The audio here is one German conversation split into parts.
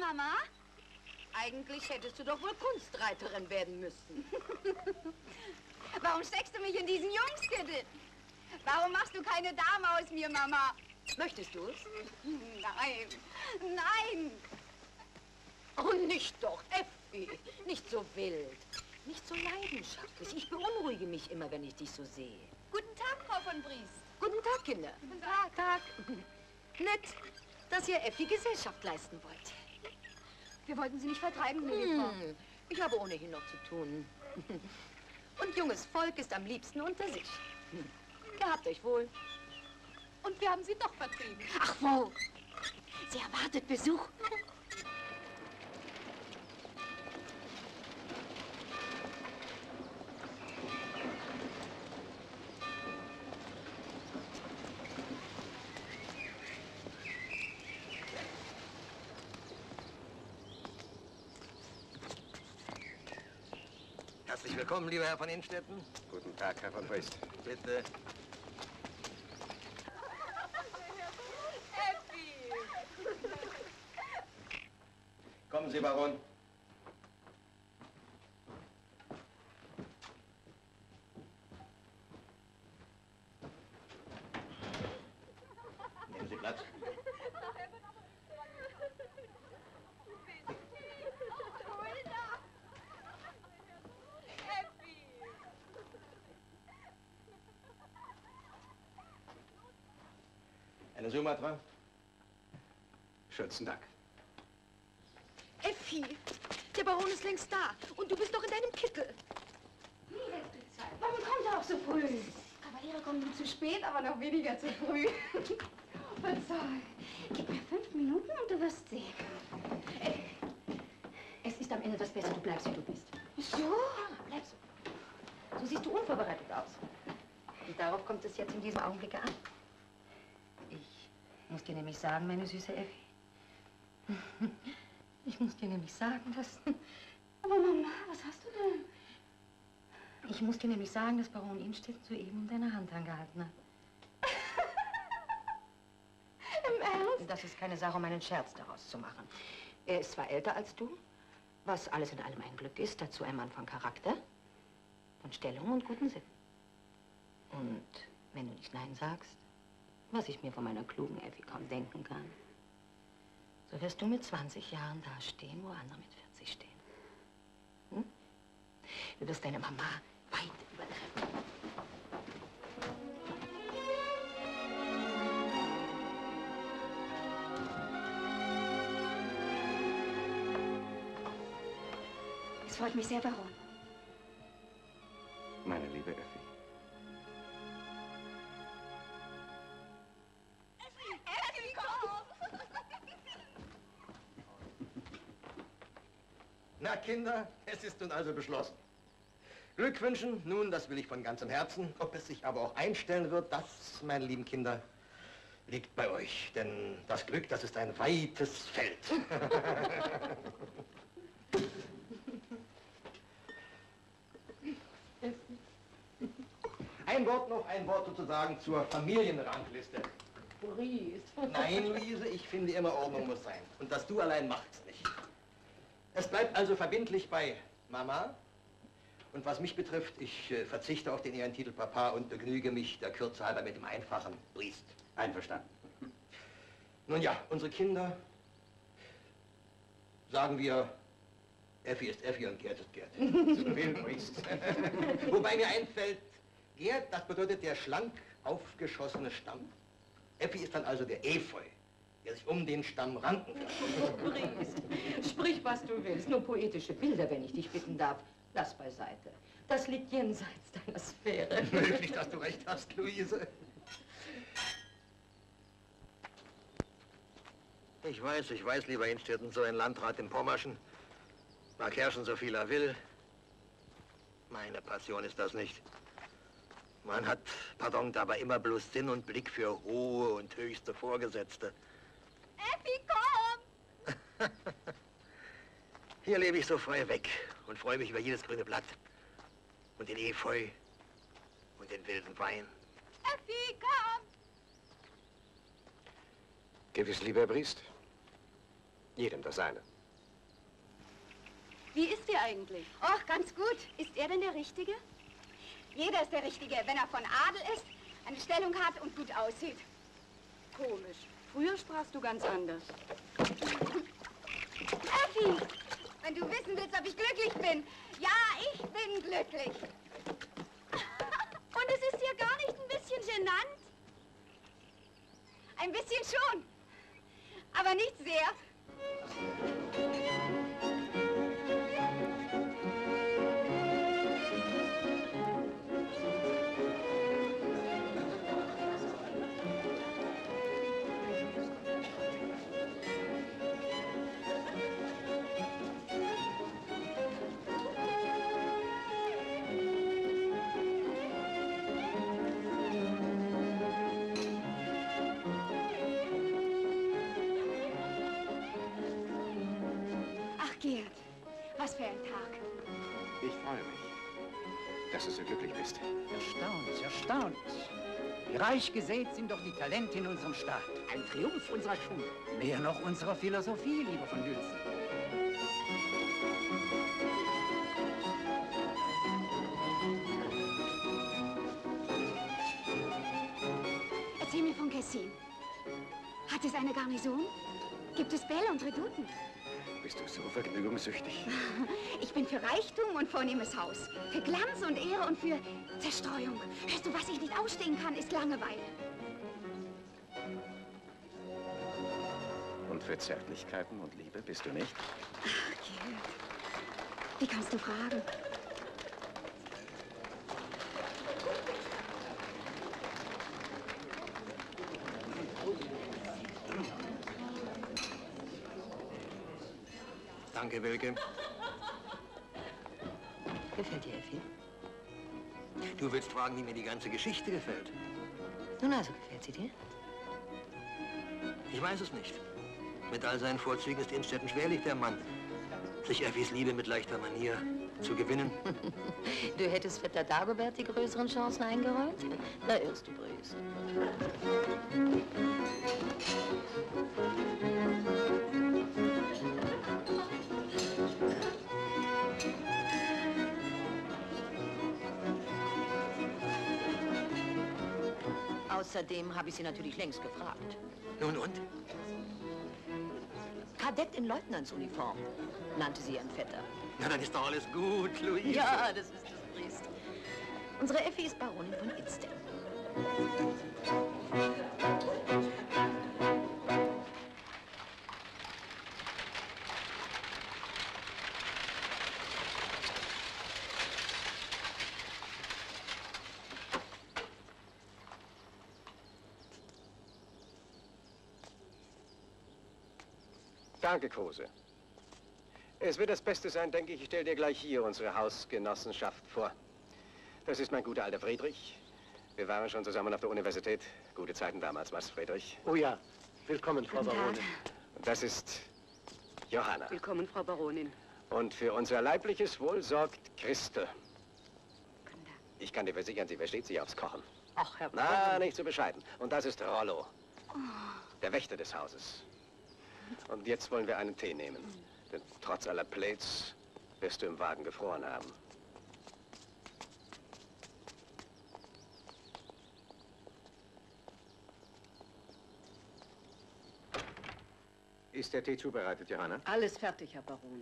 Mama? Eigentlich hättest du doch wohl Kunstreiterin werden müssen. Warum steckst du mich in diesen Jungskittel? Warum machst du keine Dame aus mir, Mama? Möchtest du es? Nein, nein. Oh, nicht doch, Effi. Nicht so wild. Nicht so leidenschaftlich. Ich beunruhige mich immer, wenn ich dich so sehe. Guten Tag, Frau von Briest. Guten Tag, Kinder. Guten Tag. Tag. Nett, dass ihr Effi Gesellschaft leisten wollt. Wir wollten Sie nicht vertreiben, liebe Frau. Ich habe ohnehin noch zu tun. Und junges Volk ist am liebsten unter sich. Gehabt euch wohl. Und wir haben Sie doch vertrieben. Ach wo? Sie erwartet Besuch. Herzlich willkommen, lieber Herr von Innstetten. Guten Tag, Herr von Briest. Bitte. Effi! Kommen Sie, Baron. Nehmen Sie Platz. Eine Sumatra? Schönsten Dank. Effi, der Baron ist längst da. Und du bist doch in deinem Kittel. Warum kommt er auch so früh? Kavaliere kommen nur zu spät, aber noch weniger zu früh. Verzeih. Gib mir 5 Minuten und du wirst sehen. Es ist am Ende das Beste, du bleibst, wie du bist. So? Ja, bleib so. So siehst du unvorbereitet aus. Und darauf kommt es jetzt in diesem Augenblick an. Ich muss dir nämlich sagen, meine süße Effi. Ich muss dir nämlich sagen, dass... Aber Mama, was hast du denn? Ich muss dir nämlich sagen, dass Baron Innstetten soeben deine Hand angehalten hat. Im Ernst? Das ist keine Sache, um einen Scherz daraus zu machen. Er ist zwar älter als du, was alles in allem ein Glück ist, dazu ein Mann von Charakter, von Stellung und guten Sitten. Und wenn du nicht Nein sagst, was ich mir von meiner klugen Effi kaum denken kann, so wirst du mit 20 Jahren dastehen, wo andere mit 40 stehen. Hm? Du wirst deine Mama weit übertreffen. Es freut mich sehr, Baron. Meine liebe Effi. Effi, komm! Na, Kinder, es ist nun also beschlossen. Glück wünschen, nun, das will ich von ganzem Herzen. Ob es sich aber auch einstellen wird, das, meine lieben Kinder, liegt bei euch. Denn das Glück, das ist ein weites Feld. Ein Wort sozusagen zur Familienrangliste. Briest. Nein, Luise, ich finde immer, Ordnung muss sein. Und das du allein macht's nicht. Es bleibt also verbindlich bei Mama. Und was mich betrifft, ich verzichte auf den Ehrentitel Papa und begnüge mich der Kürze halber mit dem einfachen Briest. Einverstanden. Nun ja, unsere Kinder, sagen wir, Effi ist Effi und Gerd ist Gerd. Zu viel Briest. Wobei mir einfällt, Gerd, das bedeutet der schlank aufgeschossene Stamm. Effi ist dann also der Efeu, der sich um den Stamm ranken kann. Briest, sprich, was du willst. Nur poetische Bilder, wenn ich dich bitten darf. Lass beiseite. Das liegt jenseits deiner Sphäre. Möglich, dass du recht hast, Luise. Ich weiß, lieber Innstetten, so ein Landrat im Pommerschen mag herrschen, so viel er will. Meine Passion ist das nicht. Man hat, pardon, dabei immer bloß Sinn und Blick für hohe und höchste Vorgesetzte. Effi, komm! Hier lebe ich so frei weg und freue mich über jedes grüne Blatt und den Efeu und den wilden Wein. Effi, komm! Gewiss, lieber Briest. Jedem das seine. Wie ist sie eigentlich? Och, ganz gut. Ist er denn der Richtige? Jeder ist der Richtige, wenn er von Adel ist, eine Stellung hat und gut aussieht. Komisch. Früher sprachst du ganz anders. Effi, wenn du wissen willst, ob ich glücklich bin. Ja, ich bin glücklich. Und es ist dir gar nicht ein bisschen genannt? Ein bisschen schon, aber nicht sehr. Gerd, was für ein Tag. Ich freue mich, dass du so glücklich bist. Erstaunlich, erstaunlich. Wie reich gesät sind doch die Talente in unserem Staat. Ein Triumph unserer Schule. Mehr noch unserer Philosophie, lieber von Hülsen. Erzähl mir von Kessin. Hat es eine Garnison? Gibt es Bälle und Redouten? Bist du so vergnügungssüchtig? Ich bin für Reichtum und vornehmes Haus. Für Glanz und Ehre und für Zerstreuung. Hörst du, was ich nicht ausstehen kann, ist Langeweile. Und für Zärtlichkeiten und Liebe bist du nicht? Ach, Gerd. Wie kannst du fragen? Danke, Wilke. Gefällt dir, Effi? Du willst fragen, wie mir die ganze Geschichte gefällt. Nun also, gefällt sie dir? Ich weiß es nicht. Mit all seinen Vorzügen ist Innstetten schwerlich der Mann, sich Effis Liebe mit leichter Manier zu gewinnen. Du hättest Vetter Dagobert die größeren Chancen eingeräumt? Da irrst du, Brüst. Außerdem habe ich sie natürlich längst gefragt. Nun und? Kadett in Leutnantsuniform, nannte sie ihren Vetter. Na, dann ist doch alles gut, Luise. Ja, das ist das Priest. Unsere Effi ist Baronin von Innstetten. Danke, Kruse. Es wird das Beste sein, denke ich. Ich stelle dir gleich hier unsere Hausgenossenschaft vor. Das ist mein guter alter Friedrich. Wir waren schon zusammen auf der Universität. Gute Zeiten damals, was, Friedrich? Oh ja, willkommen, Frau Baronin. Und das ist Johanna. Willkommen, Frau Baronin. Und für unser leibliches Wohl sorgt Christel. Ich kann dir versichern, sie versteht sich aufs Kochen. Ach, Herr Na, nicht zu bescheiden. Und das ist Rollo, der Wächter des Hauses. Und jetzt wollen wir einen Tee nehmen. Denn trotz aller Plates wirst du im Wagen gefroren haben. Ist der Tee zubereitet, Johanna? Alles fertig, Herr Baron.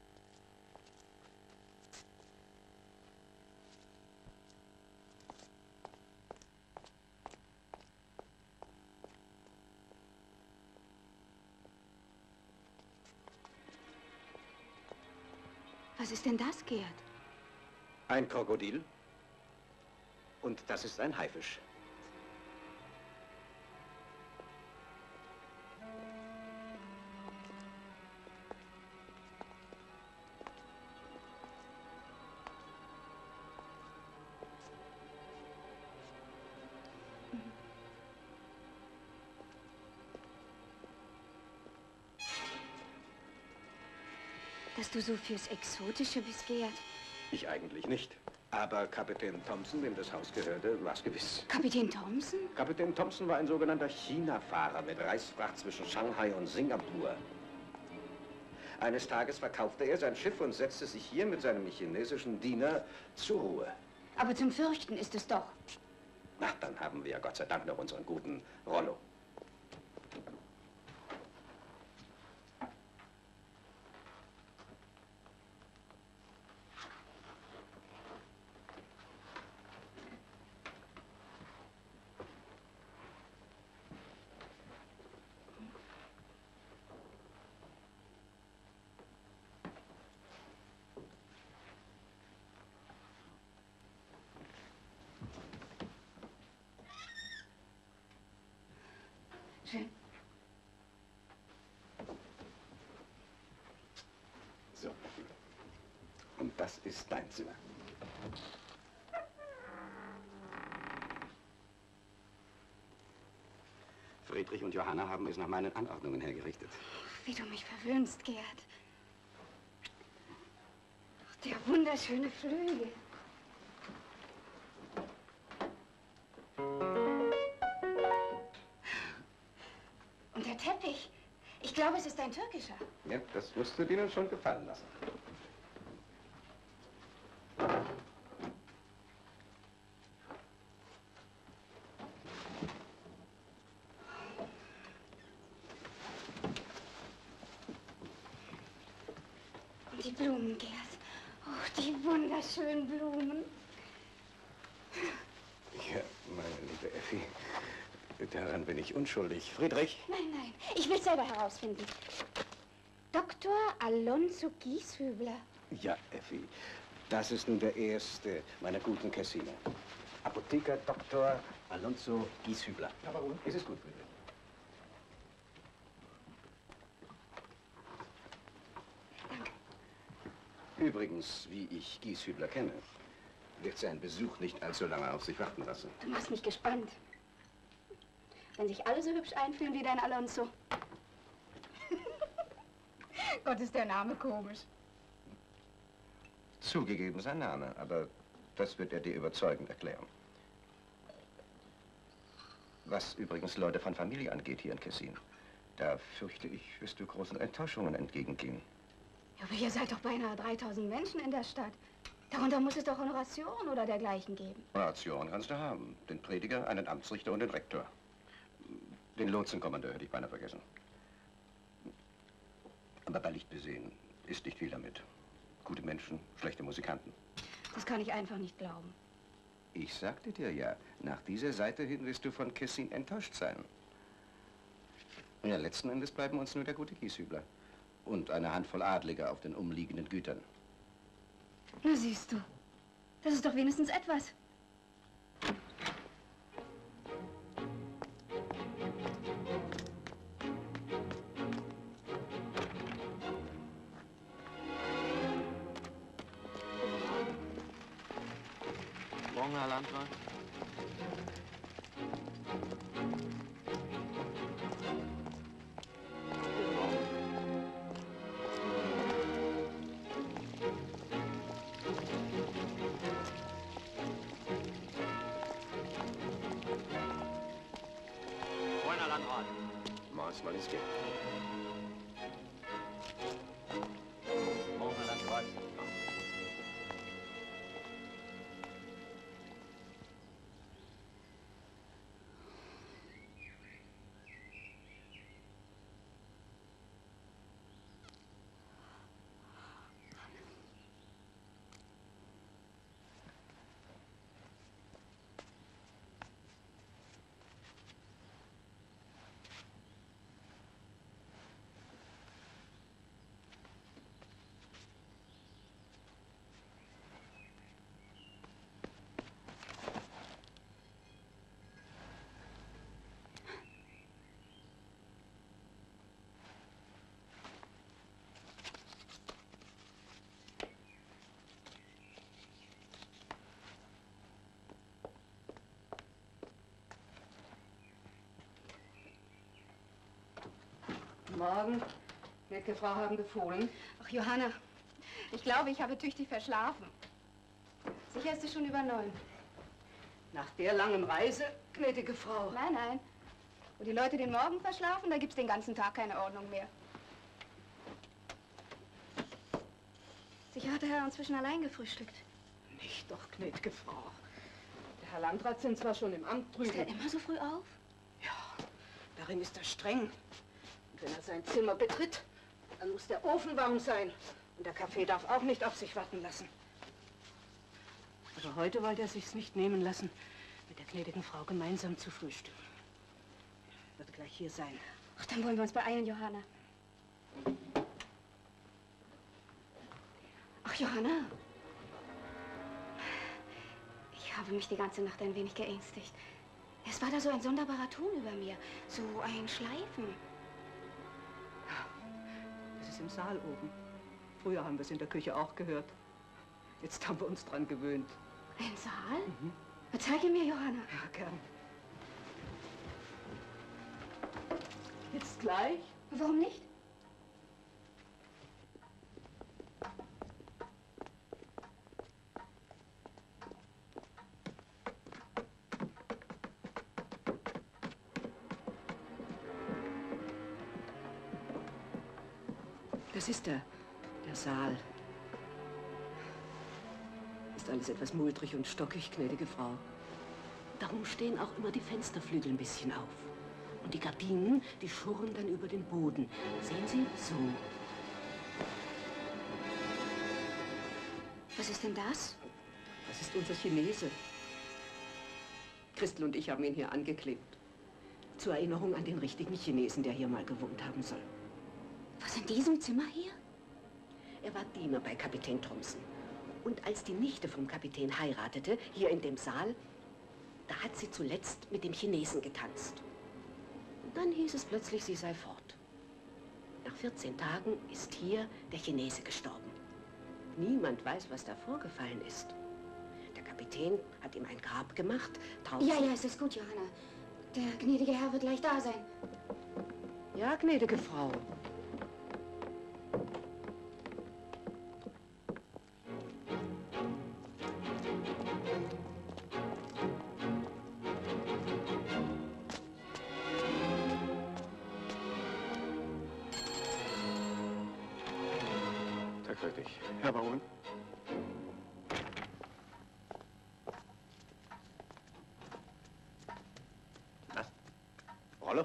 Was ist denn das, Gerd? Ein Krokodil. Und das ist ein Haifisch. Dass du so fürs Exotische bist, Gerd. Ich eigentlich nicht. Aber Kapitän Thompson, dem das Haus gehörte, war's gewiss. Kapitän Thompson? Kapitän Thompson war ein sogenannter China-Fahrer mit Reisfracht zwischen Shanghai und Singapur. Eines Tages verkaufte er sein Schiff und setzte sich hier mit seinem chinesischen Diener zur Ruhe. Aber zum Fürchten ist es doch. Na, dann haben wir ja Gott sei Dank noch unseren guten Rollo. Schön. So. Und das ist dein Zimmer. Friedrich und Johanna haben es nach meinen Anordnungen hergerichtet. Wie du mich verwöhnst, Gerd. Ach, der wunderschöne Flügel. Und der Teppich. Ich glaube, es ist ein türkischer. Ja, das musst du dir nun schon gefallen lassen. Und die Blumen, Gerd. Oh, die wunderschönen Blumen. Ja, meine liebe Effi, daran bin ich unschuldig. Friedrich? Nein, nein, ich will es selber herausfinden. Dr. Alonso Gieshübler. Ja, Effi, das ist nun der erste meiner guten Kessiner. Apotheker Dr. Alonso Gieshübler. Ja, warum? Es ist gut, Friedrich. Danke. Übrigens, wie ich Gieshübler kenne, wird sein Besuch nicht allzu lange auf sich warten lassen. Du machst mich gespannt. Wenn sich alle so hübsch einfühlen wie dein Alonso. Gott, ist der Name komisch. Zugegeben sein Name, aber das wird er dir überzeugend erklären. Was übrigens Leute von Familie angeht hier in Kessin, da fürchte ich, wirst du großen Enttäuschungen entgegengehen. Ja, aber ihr seid doch beinahe 3000 Menschen in der Stadt. Darunter muss es doch Honoration oder dergleichen geben. Honoration kannst du haben. Den Prediger, einen Amtsrichter und den Rektor. Den Lotsenkommandeur hätte ich beinahe vergessen. Aber bei Licht besehen ist nicht viel damit. Gute Menschen, schlechte Musikanten. Das kann ich einfach nicht glauben. Ich sagte dir ja, nach dieser Seite hin wirst du von Kessin enttäuscht sein. Ja, letzten Endes bleiben uns nur der gute Gieshübler und eine Handvoll Adliger auf den umliegenden Gütern. Na siehst du, das ist doch wenigstens etwas. Morgen, Herr Landrat. Moin, Herr Landrat. Maß mal ins Geld. Morgen, Herr Landrat. Morgen. Gnädige Frau haben befohlen. Ach, Johanna, ich glaube, ich habe tüchtig verschlafen. Sicher ist es schon über 9. Nach der langen Reise, gnädige Frau. Nein, nein. Wo die Leute den Morgen verschlafen, da gibt's den ganzen Tag keine Ordnung mehr. Sicher hat der Herr inzwischen allein gefrühstückt. Nicht doch, gnädige Frau. Der Herr Landrat sind zwar schon im Amt drüben. Ist er immer so früh auf? Ja, darin ist er streng. Und wenn er sein Zimmer betritt, dann muss der Ofen warm sein. Und der Kaffee darf auch nicht auf sich warten lassen. Aber heute wollte er sich's nicht nehmen lassen, mit der gnädigen Frau gemeinsam zu frühstücken. Wird gleich hier sein. Ach, dann wollen wir uns beeilen, Johanna. Ach, Johanna. Ich habe mich die ganze Nacht ein wenig geängstigt. Es war da so ein sonderbarer Ton über mir. So ein Schleifen. Das ist im Saal oben. Früher haben wir es in der Küche auch gehört. Jetzt haben wir uns dran gewöhnt. Ein Saal? Zeige mir, Johanna. Ja, gern. Jetzt gleich? Warum nicht? Das ist der Saal. Ist alles etwas muldrig und stockig, gnädige Frau. Darum stehen auch immer die Fensterflügel ein bisschen auf. Und die Gardinen, die schurren dann über den Boden. Sehen Sie? So. Was ist denn das? Das ist unser Chinese. Christel und ich haben ihn hier angeklebt. Zur Erinnerung an den richtigen Chinesen, der hier mal gewohnt haben soll. Was in diesem Zimmer hier? Er war Diener bei Kapitän Thompson. Und als die Nichte vom Kapitän heiratete, hier in dem Saal, da hat sie zuletzt mit dem Chinesen getanzt. Und dann hieß es plötzlich, sie sei fort. Nach 14 Tagen ist hier der Chinese gestorben. Niemand weiß, was da vorgefallen ist. Der Kapitän hat ihm ein Grab gemacht. Ja, es ist gut, Johanna. Der gnädige Herr wird gleich da sein. Ja, gnädige Frau. Tag für dich. Herr Baron. Was? Rollo?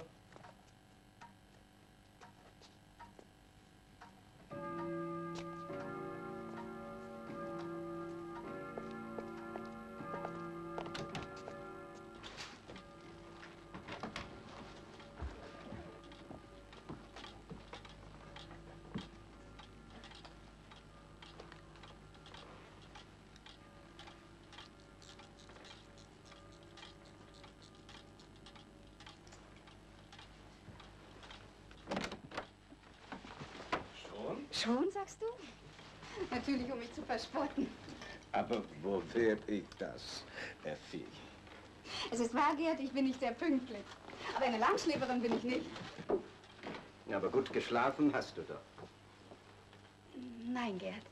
Schon, sagst du? Natürlich, um mich zu verspotten. Aber wo werd ich das, Effi? Es ist wahr, Gerd, ich bin nicht sehr pünktlich. Aber eine Langschläferin bin ich nicht. Aber gut geschlafen hast du doch. Nein, Gerd.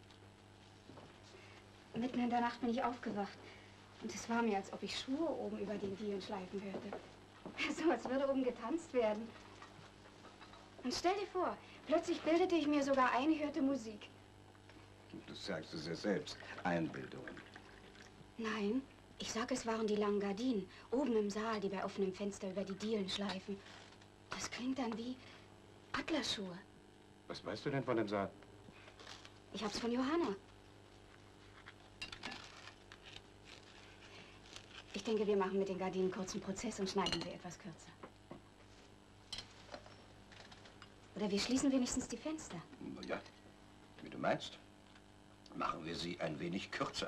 Mitten in der Nacht bin ich aufgewacht. Und es war mir, als ob ich Schuhe oben über den Dielen schleifen hörte. So, als würde oben getanzt werden. Und stell dir vor, plötzlich bildete ich mir sogar ein, hörte Musik. Du sagst es ja selbst. Einbildungen. Nein, ich sag, es waren die langen Gardinen, oben im Saal, die bei offenem Fenster über die Dielen schleifen. Das klingt dann wie Adlerschuhe. Was weißt du denn von dem Saal? Ich hab's von Johanna. Ich denke, wir machen mit den Gardinen kurzen Prozess und schneiden sie etwas kürzer. Oder wir schließen wenigstens die Fenster. Na ja, wie du meinst. Machen wir sie ein wenig kürzer.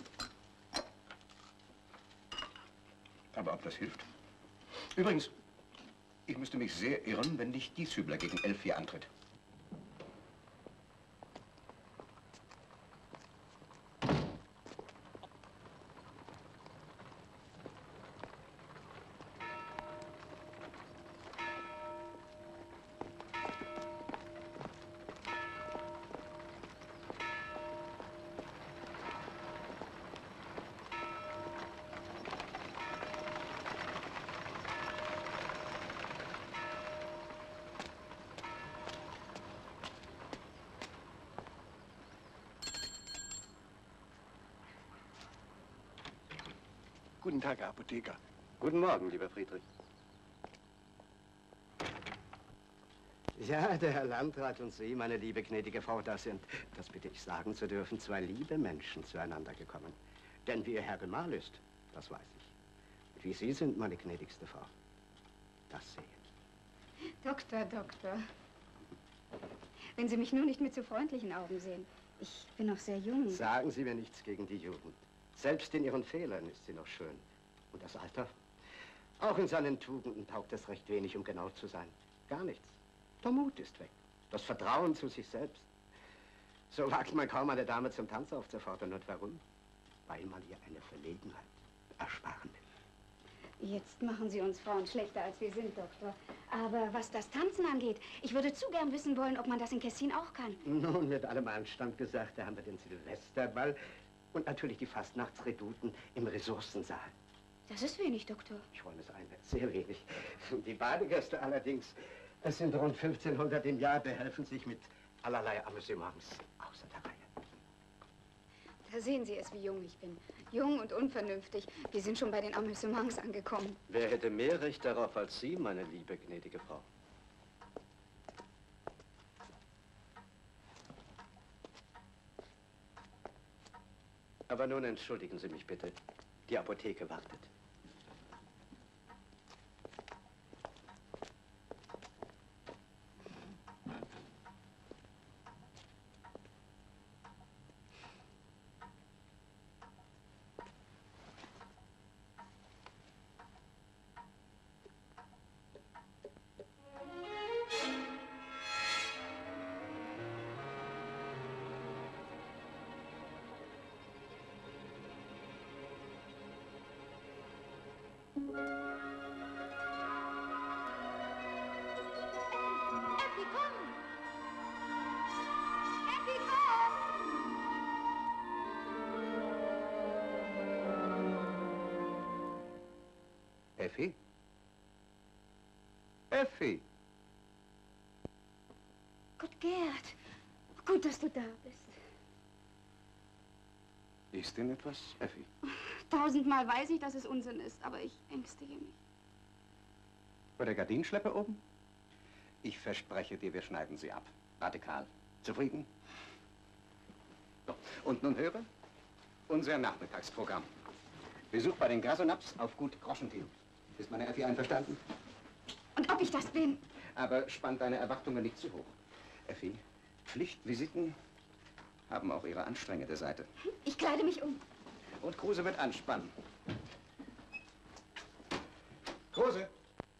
Aber ob das hilft? Übrigens, ich müsste mich sehr irren, wenn nicht Gieshübler gegen 11 hier antritt. Guten Tag, Herr Apotheker. Guten Morgen, lieber Friedrich. Ja, der Herr Landrat und Sie, meine liebe gnädige Frau, da sind, das bitte ich sagen zu dürfen, zwei liebe Menschen zueinander gekommen. Denn wie Ihr Herr Gemahl ist, das weiß ich. Wie Sie sind, meine gnädigste Frau, das sehe ich. Doktor, Doktor. Wenn Sie mich nur nicht mit so freundlichen Augen sehen. Ich bin noch sehr jung. Sagen Sie mir nichts gegen die Jugend. Selbst in ihren Fehlern ist sie noch schön. Und das Alter? Auch in seinen Tugenden taugt es recht wenig, um genau zu sein. Gar nichts. Der Mut ist weg. Das Vertrauen zu sich selbst. So wagt man kaum eine Dame zum Tanz aufzufordern. Und warum? Weil man ihr eine Verlegenheit ersparen will. Jetzt machen Sie uns Frauen schlechter, als wir sind, Doktor. Aber was das Tanzen angeht, ich würde zu gern wissen wollen, ob man das in Kessin auch kann. Nun, mit allem Anstand gesagt, da haben wir den Silvesterball und natürlich die Fastnachtsreduten im Ressourcensaal. Das ist wenig, Doktor. Ich räume es ein, sehr wenig. Die Badegäste allerdings, es sind rund 1500 im Jahr, behelfen sich mit allerlei Amüsements außer der Reihe. Da sehen Sie es, wie jung ich bin. Jung und unvernünftig. Wir sind schon bei den Amüsements angekommen. Wer hätte mehr Recht darauf als Sie, meine liebe, gnädige Frau? Aber nun entschuldigen Sie mich bitte. Die Apotheke wartet. Effi, komm! Effi, komm! Effi? Effi! Gott, Gerd. Gut, dass du da bist. Ist denn etwas, Effi? Tausendmal weiß ich, dass es Unsinn ist, aber ich ängstige mich. Bei der Gardinenschleppe oben? Ich verspreche dir, wir schneiden sie ab. Radikal. Zufrieden? So. Und nun höre, unser Nachmittagsprogramm. Besuch bei den Grasonaps auf Gut Groschentil. Ist meine Effi einverstanden? Und ob ich das bin? Aber spann deine Erwartungen nicht zu hoch. Effi, Pflichtvisiten haben auch ihre anstrengende Seite. Ich kleide mich um. Und Kruse wird anspannen. Kruse!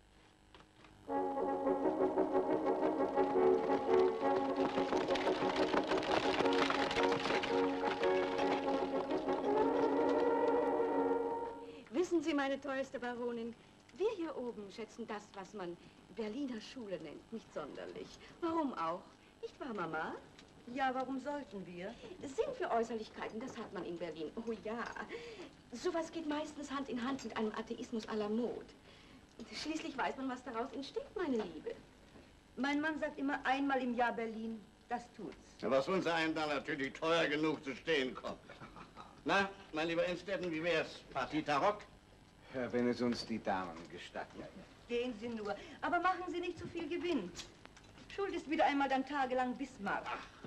Wissen Sie, meine teuerste Baronin, wir hier oben schätzen das, was man Berliner Schule nennt, nicht sonderlich. Warum auch? Nicht wahr, Mama? Ja, warum sollten wir? Sinn für Äußerlichkeiten, das hat man in Berlin. Oh ja, sowas geht meistens Hand in Hand mit einem Atheismus à la Mode. Schließlich weiß man, was daraus entsteht, meine Liebe. Mein Mann sagt immer einmal im Jahr Berlin, das tut's. Ja, was uns einem da natürlich teuer genug zu stehen kommt. Na, mein lieber Innstetten, wie wär's? Partie Tarock? Ja, wenn es uns die Damen gestatten. Gehen Sie nur, aber machen Sie nicht zu viel Gewinn. Schuld ist wieder einmal dann tagelang Bismarck.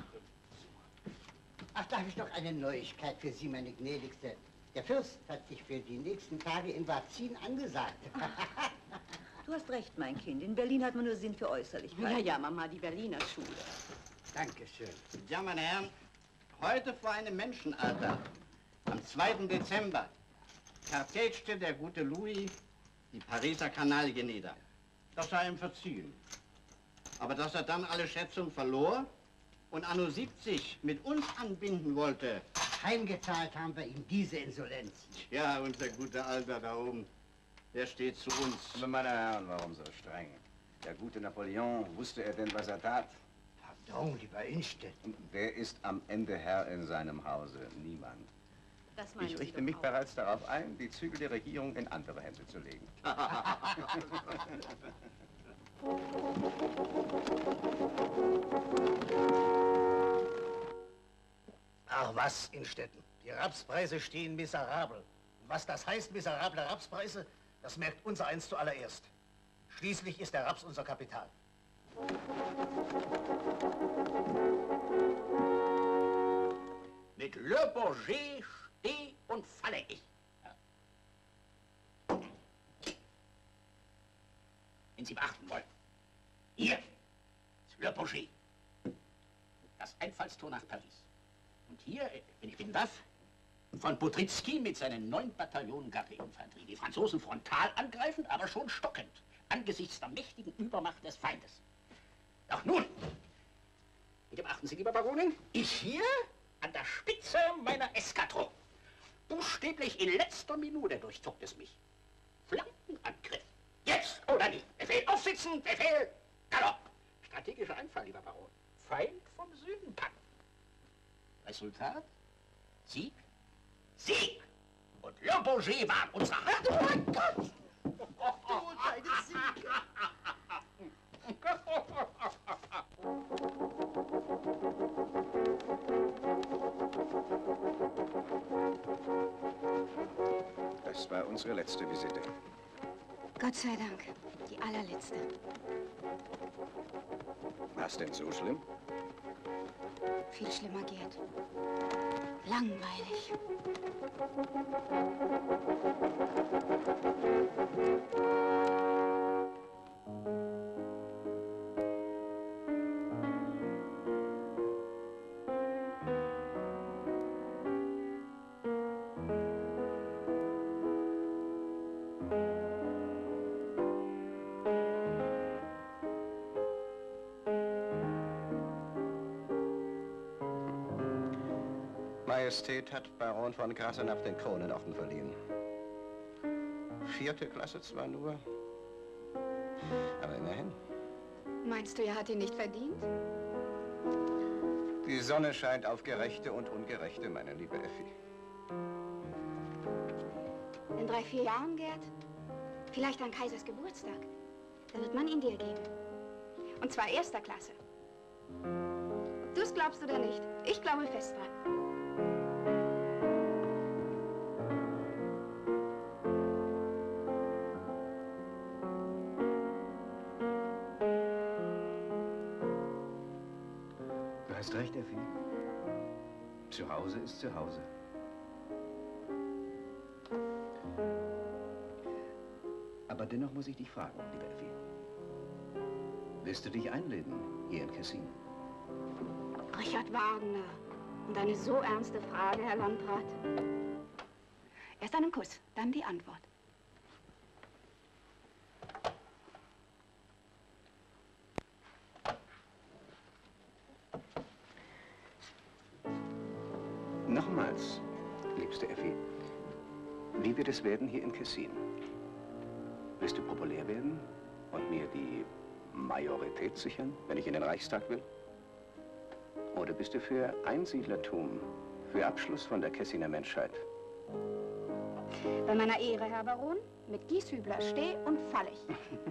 Ach, da habe ich doch eine Neuigkeit für Sie, meine Gnädigste. Der Fürst hat sich für die nächsten Tage in Varzin angesagt. Du hast recht, mein Kind. In Berlin hat man nur Sinn für Äußerlichkeiten. Ja, ja, Mama, die Berliner Schule. Dankeschön. Ja, meine Herren, heute vor einem Menschenalter, am 2. Dezember, kartätschte der gute Louis die Pariser Kanaille nieder. Das sei ihm verziehen. Aber dass er dann alle Schätzung verlor und anno 70 mit uns anbinden wollte. Heimgezahlt haben wir ihm diese Insolenz. Ja, unser guter Alter da oben, der steht zu uns. Aber meine Herren, warum so streng? Der gute Napoleon, wusste er denn, was er tat? Pardon, lieber Innstetten. Und wer ist am Ende Herr in seinem Hause? Niemand. Das meinen Ich Sie richte doch mich auch. bereits darauf ein, die Zügel der Regierung in andere Hände zu legen. Ach was, Innstetten. Die Rapspreise stehen miserabel. Was das heißt, miserable Rapspreise, das merkt unser eins zuallererst. Schließlich ist der Raps unser Kapital. Mit Le Bourget steh und falle ich. Ja. Wenn Sie beachten wollen. Hier ist Le Bourget. Das Einfallstor nach Paris. Und hier, wenn ich bitten darf, von Botritzky mit seinen 9 Bataillonen Gardeinfanterie. Die Franzosen frontal angreifend, aber schon stockend. Angesichts der mächtigen Übermacht des Feindes. Doch nun, bitte beachten Sie, lieber Baronin, ich hier an der Spitze meiner Eskadron. Buchstäblich in letzter Minute durchzuckt es mich. Flankenangriff. Jetzt oder nie. Befehl aufsitzen, Befehl Galopp. Strategischer Einfall, lieber Baron. Feind vom Süden packen. Resultat? Sieg? Sieg! Und Le Bourget war unser Hart. Oh mein Gott! Du, deine Siege! Das war unsere letzte Visite. Gott sei Dank, die allerletzte. War's denn so schlimm? Viel schlimmer, Gerd. Langweilig. Majestät hat Baron von Grassenab den Kronenorden verliehen. 4. Klasse zwar nur, aber immerhin. Meinst du, er hat ihn nicht verdient? Die Sonne scheint auf Gerechte und Ungerechte, meine liebe Effi. In 3, 4 Jahren, Gerd? Vielleicht an Kaisers Geburtstag. Da wird man ihn dir geben. Und zwar 1. Klasse. Du es glaubst oder nicht? Ich glaube fest dran. Du hast recht, Effi. Zu Hause ist zu Hause. Aber dennoch muss ich dich fragen, liebe Effi. Willst du dich einleben hier in Kessin? Richard Wagner. Und eine so ernste Frage, Herr Landrat. Erst einen Kuss, dann die Antwort. Nochmals, liebste Effi, wie wird es werden hier in Kessin? Willst du populär werden und mir die Majorität sichern, wenn ich in den Reichstag will? Oder bist du für Einsiedlertum, für Abschluss von der Kessiner Menschheit? Bei meiner Ehre, Herr Baron, mit Gieshübler steh und fall ich.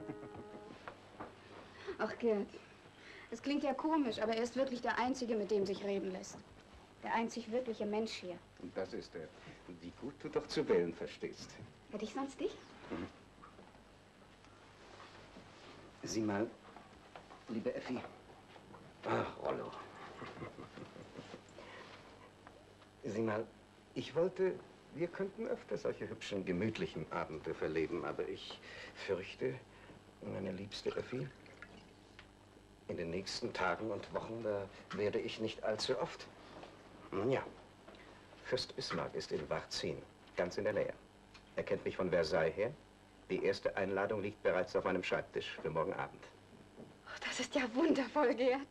Ach, Gerd, es klingt ja komisch, aber er ist wirklich der Einzige, mit dem sich reden lässt. Der einzig wirkliche Mensch hier. Und das ist er. Wie gut du doch zu wählen verstehst. Hätte ich sonst dich? Sieh mal, liebe Effi. Ach, Rollo. Sieh mal, ich wollte, wir könnten öfter solche hübschen, gemütlichen Abende verleben, aber ich fürchte, meine liebste Effi, in den nächsten Tagen und Wochen, da werde ich nicht allzu oft. Nun ja, Fürst Bismarck ist in Varzin, ganz in der Nähe. Er kennt mich von Versailles her. Die erste Einladung liegt bereits auf meinem Schreibtisch für morgen Abend. Oh, das ist ja wundervoll, Gerd.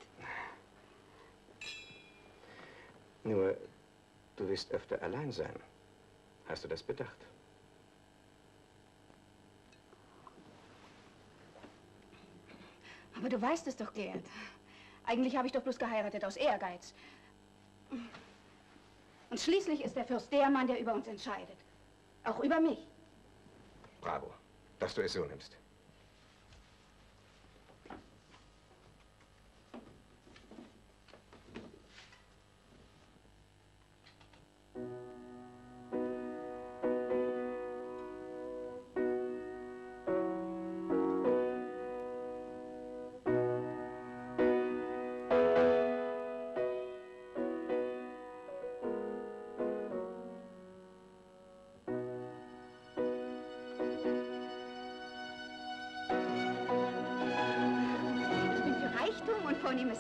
Nur, du wirst öfter allein sein. Hast du das bedacht? Aber du weißt es doch, Gerd. Eigentlich habe ich doch bloß geheiratet aus Ehrgeiz. Und schließlich ist der Fürst der Mann, der über uns entscheidet. Auch über mich. Bravo, dass du es so nimmst.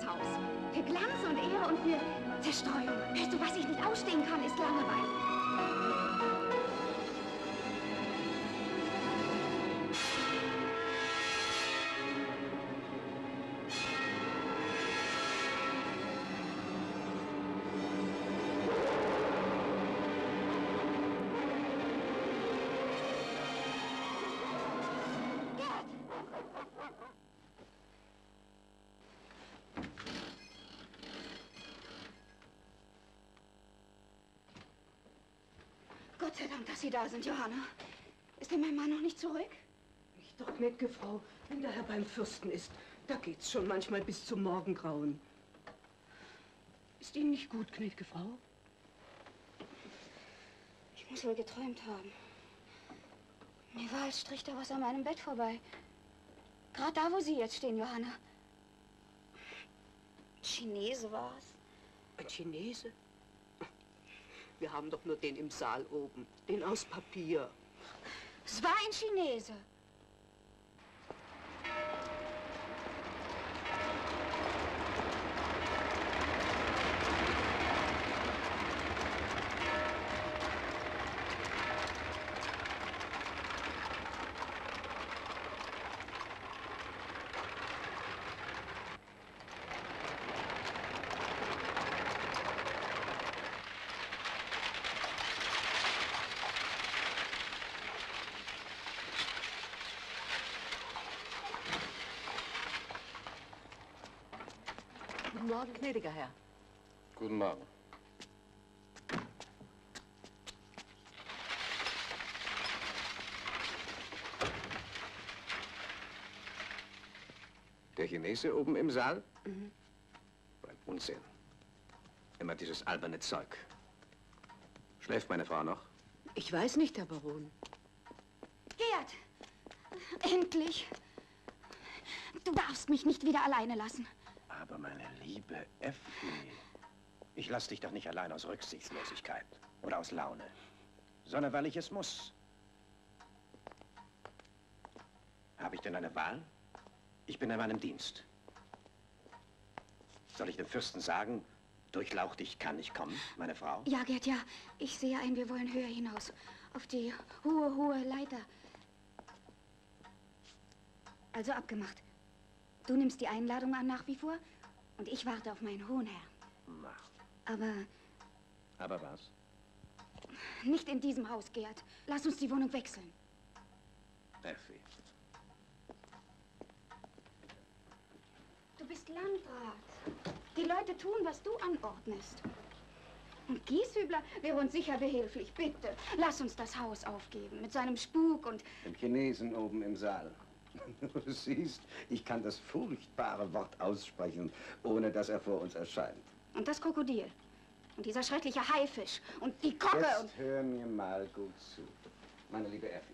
Haus. Für Glanz und Ehre und für Zerstreuung. Hörst du, was ich nicht ausstehen kann, ist Langeweile. Gott sei Dank, dass Sie da sind, Johanna. Ist denn mein Mann noch nicht zurück? Nicht doch, gnädige Frau. Wenn der Herr beim Fürsten ist, da geht's schon manchmal bis zum Morgengrauen. Ist Ihnen nicht gut, gnädige Frau? Ich muss wohl geträumt haben. Mir war, als strich da was an meinem Bett vorbei. Gerade da, wo Sie jetzt stehen, Johanna. Ein Chinese war's. Ein Chinese? Wir haben doch nur den im Saal oben, den aus Papier. Es war ein Chinese. Guten Morgen, gnädiger Herr. Guten Morgen. Der Chinese oben im Saal? Mhm. Ein Unsinn. Immer dieses alberne Zeug. Schläft meine Frau noch? Ich weiß nicht, Herr Baron. Gerd! Endlich! Du darfst mich nicht wieder alleine lassen. Aber meine liebe Effi, ich lasse dich doch nicht allein aus Rücksichtslosigkeit oder aus Laune, sondern weil ich es muss. Habe ich denn eine Wahl? Ich bin in meinem Dienst. Soll ich dem Fürsten sagen, durchlauchtig kann ich kommen, meine Frau? Ja, Gerd, ja. Ich sehe ein, wir wollen höher hinaus. Auf die hohe, hohe Leiter. Also abgemacht. Du nimmst die Einladung an nach wie vor und ich warte auf meinen hohen Herrn. Aber was? Nicht in diesem Haus, Gerd. Lass uns die Wohnung wechseln. Effi. Du bist Landrat. Die Leute tun, was du anordnest. Und Gieshübler wäre uns sicher behilflich. Bitte, lass uns das Haus aufgeben mit seinem Spuk und... Dem Chinesen oben im Saal. Du siehst, ich kann das furchtbare Wort aussprechen, ohne dass er vor uns erscheint. Und das Krokodil. Und dieser schreckliche Haifisch. Und die Kogge und... Jetzt hör mir mal gut zu, meine liebe Effi.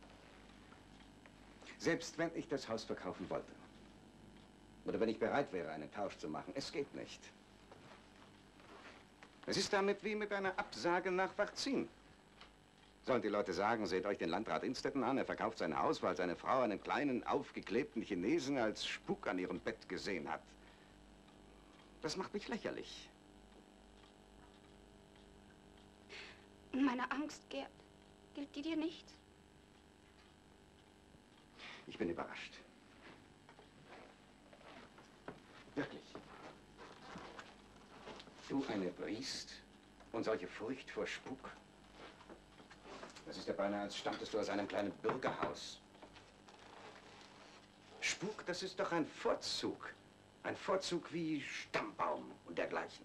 Selbst wenn ich das Haus verkaufen wollte, oder wenn ich bereit wäre, einen Tausch zu machen, es geht nicht. Es ist damit wie mit einer Absage nach Varzin. Sollen die Leute sagen, seht euch den Landrat Innstetten an, er verkauft sein Haus, weil seine Frau einen kleinen, aufgeklebten Chinesen als Spuk an ihrem Bett gesehen hat. Das macht mich lächerlich. Und meine Angst, Gerd, gilt die dir nicht? Ich bin überrascht. Wirklich. Du eine Briest und solche Furcht vor Spuk? Das ist ja beinahe, als stammtest du aus einem kleinen Bürgerhaus. Spuk, das ist doch ein Vorzug. Ein Vorzug wie Stammbaum und dergleichen.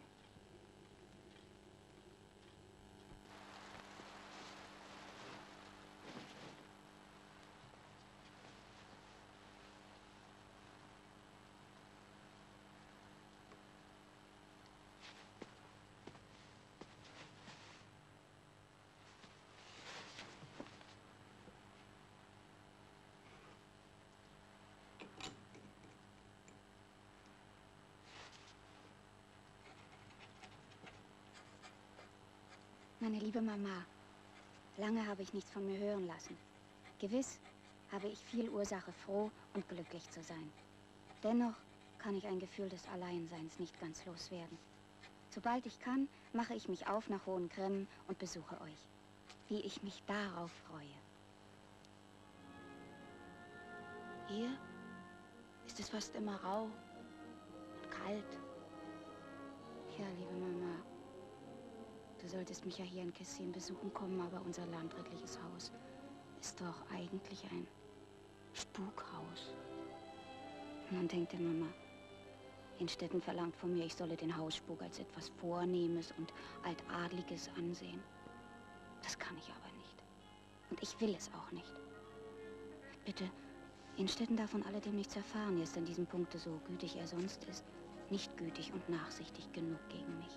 Meine liebe Mama, lange habe ich nichts von mir hören lassen. Gewiss habe ich viel Ursache, froh und glücklich zu sein. Dennoch kann ich ein Gefühl des Alleinseins nicht ganz loswerden. Sobald ich kann, mache ich mich auf nach Hohen Cremmen und besuche euch. Wie ich mich darauf freue. Hier ist es fast immer rau und kalt. Ja, liebe Mama, du solltest mich ja hier in Kessin besuchen kommen, aber unser landrätliches Haus ist doch eigentlich ein Spukhaus. Und dann denkt Mama, Innstetten verlangt von mir, ich solle den Hausspuk als etwas Vornehmes und Altadliges ansehen. Das kann ich aber nicht. Und ich will es auch nicht. Bitte, Innstetten darf von alledem nichts erfahren. Er ist an diesem Punkte, so gütig er sonst ist, nicht gütig und nachsichtig genug gegen mich.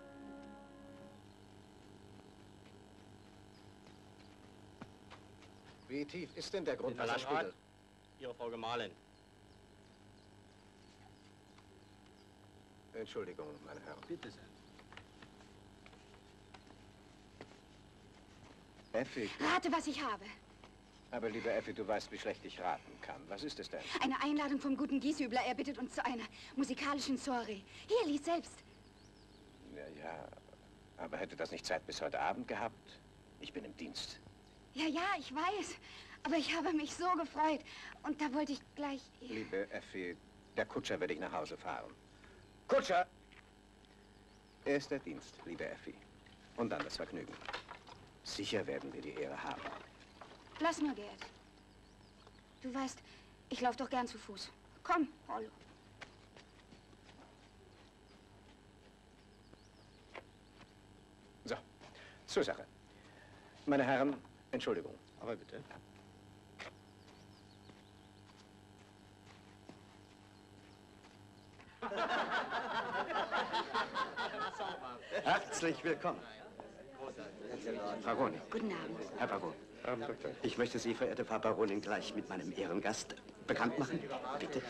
Wie tief ist denn der Grundwasserspiegel? Ihre Frau Gemahlin. Entschuldigung, meine Herren. Bitte sehr. Effi. Rate, was ich habe. Aber, liebe Effi, du weißt, wie schlecht ich raten kann. Was ist es denn? Eine Einladung vom guten Gieshübler. Er bittet uns zu einer musikalischen Soiree. Hier, lies selbst. Ja, aber hätte das nicht Zeit bis heute Abend gehabt? Ich bin im Dienst. Ja, ich weiß. Aber ich habe mich so gefreut. Und da wollte ich gleich... Liebe Effi, der Kutscher wird dich nach Hause fahren. Kutscher! Erst der Dienst, liebe Effi. Und dann das Vergnügen. Sicher werden wir die Ehre haben. Lass nur, Gerd. Du weißt, ich laufe doch gern zu Fuß. Komm, Rollo. So, zur Sache. Meine Herren, Entschuldigung. Aber bitte. Herzlich willkommen. Frau Baronin. Guten Abend. Herr Baron. Ich möchte Sie, verehrte Frau Baronin, gleich mit meinem Ehrengast bekannt machen. Bitte.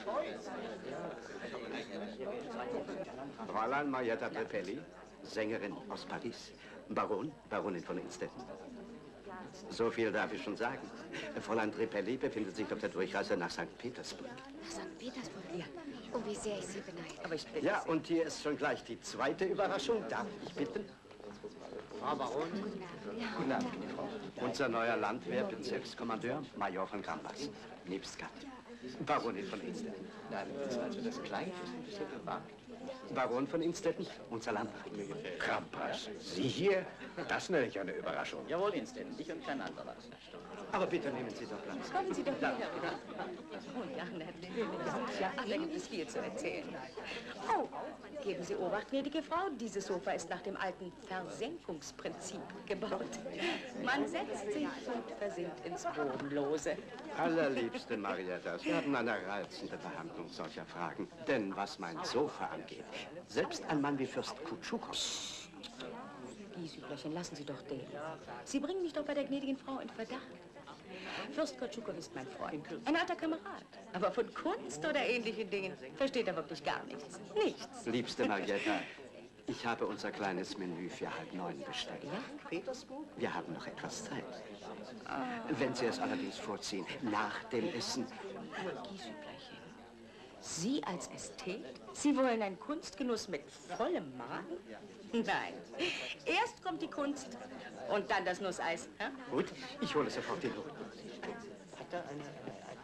Fräulein Marietta Trepelli, Sängerin aus Paris. Baronin von Innstetten. So viel darf ich schon sagen. Fräulein Trepelli befindet sich auf der Durchreise nach St. Petersburg. Nach St. Petersburg? Ja. Oh, wie sehr ich Sie beneide. Aber ich bitte Ja, und hier ist schon gleich die zweite Überraschung. Darf ich bitten? Frau Baron. Guten Abend, Frau. Unser neuer Landwehr, Bezirkskommandeur, Major von Krampas. Nebst Gat. Baronin von Innstetten. Nein, das ist also das Gleiche. Ein bisschen gewagt. Baron von Innstetten, unser Landrat. Krampas, Sie hier? Das nenne ich eine Überraschung. Jawohl, Innstetten, ich und kein anderer. Aber bitte nehmen Sie doch Platz. Kommen Sie doch wieder. Oh ja, natürlich. Ja, da gibt es viel zu erzählen. Oh, geben Sie Obacht, gnädige Frau. Dieses Sofa ist nach dem alten Versenkungsprinzip gebaut. Man setzt sich und versinkt ins Bodenlose. Allerliebste Marietta, Sie haben eine reizende Behandlung solcher Fragen. Denn was mein Sofa angeht, selbst ein Mann wie Fürst Kutschukow. Gieshüblerchen, lassen Sie doch den. Sie bringen mich doch bei der gnädigen Frau in Verdacht. Fürst Kutschukow ist mein Freund, ein alter Kamerad. Aber von Kunst oder ähnlichen Dingen versteht er wirklich gar nichts. Nichts. Liebste Marietta, ich habe unser kleines Menü für 8:30 bestellt. Ja? Petersburg? Wir haben noch etwas Zeit. Wenn Sie es allerdings vorziehen, nach dem Essen. Gieshüblerchen, Sie als Ästhet? Sie wollen einen Kunstgenuss mit vollem Magen? Nein. Erst kommt die Kunst und dann das Nusseis. Hä? Gut, ich hole sofort den Hut. Hat er eine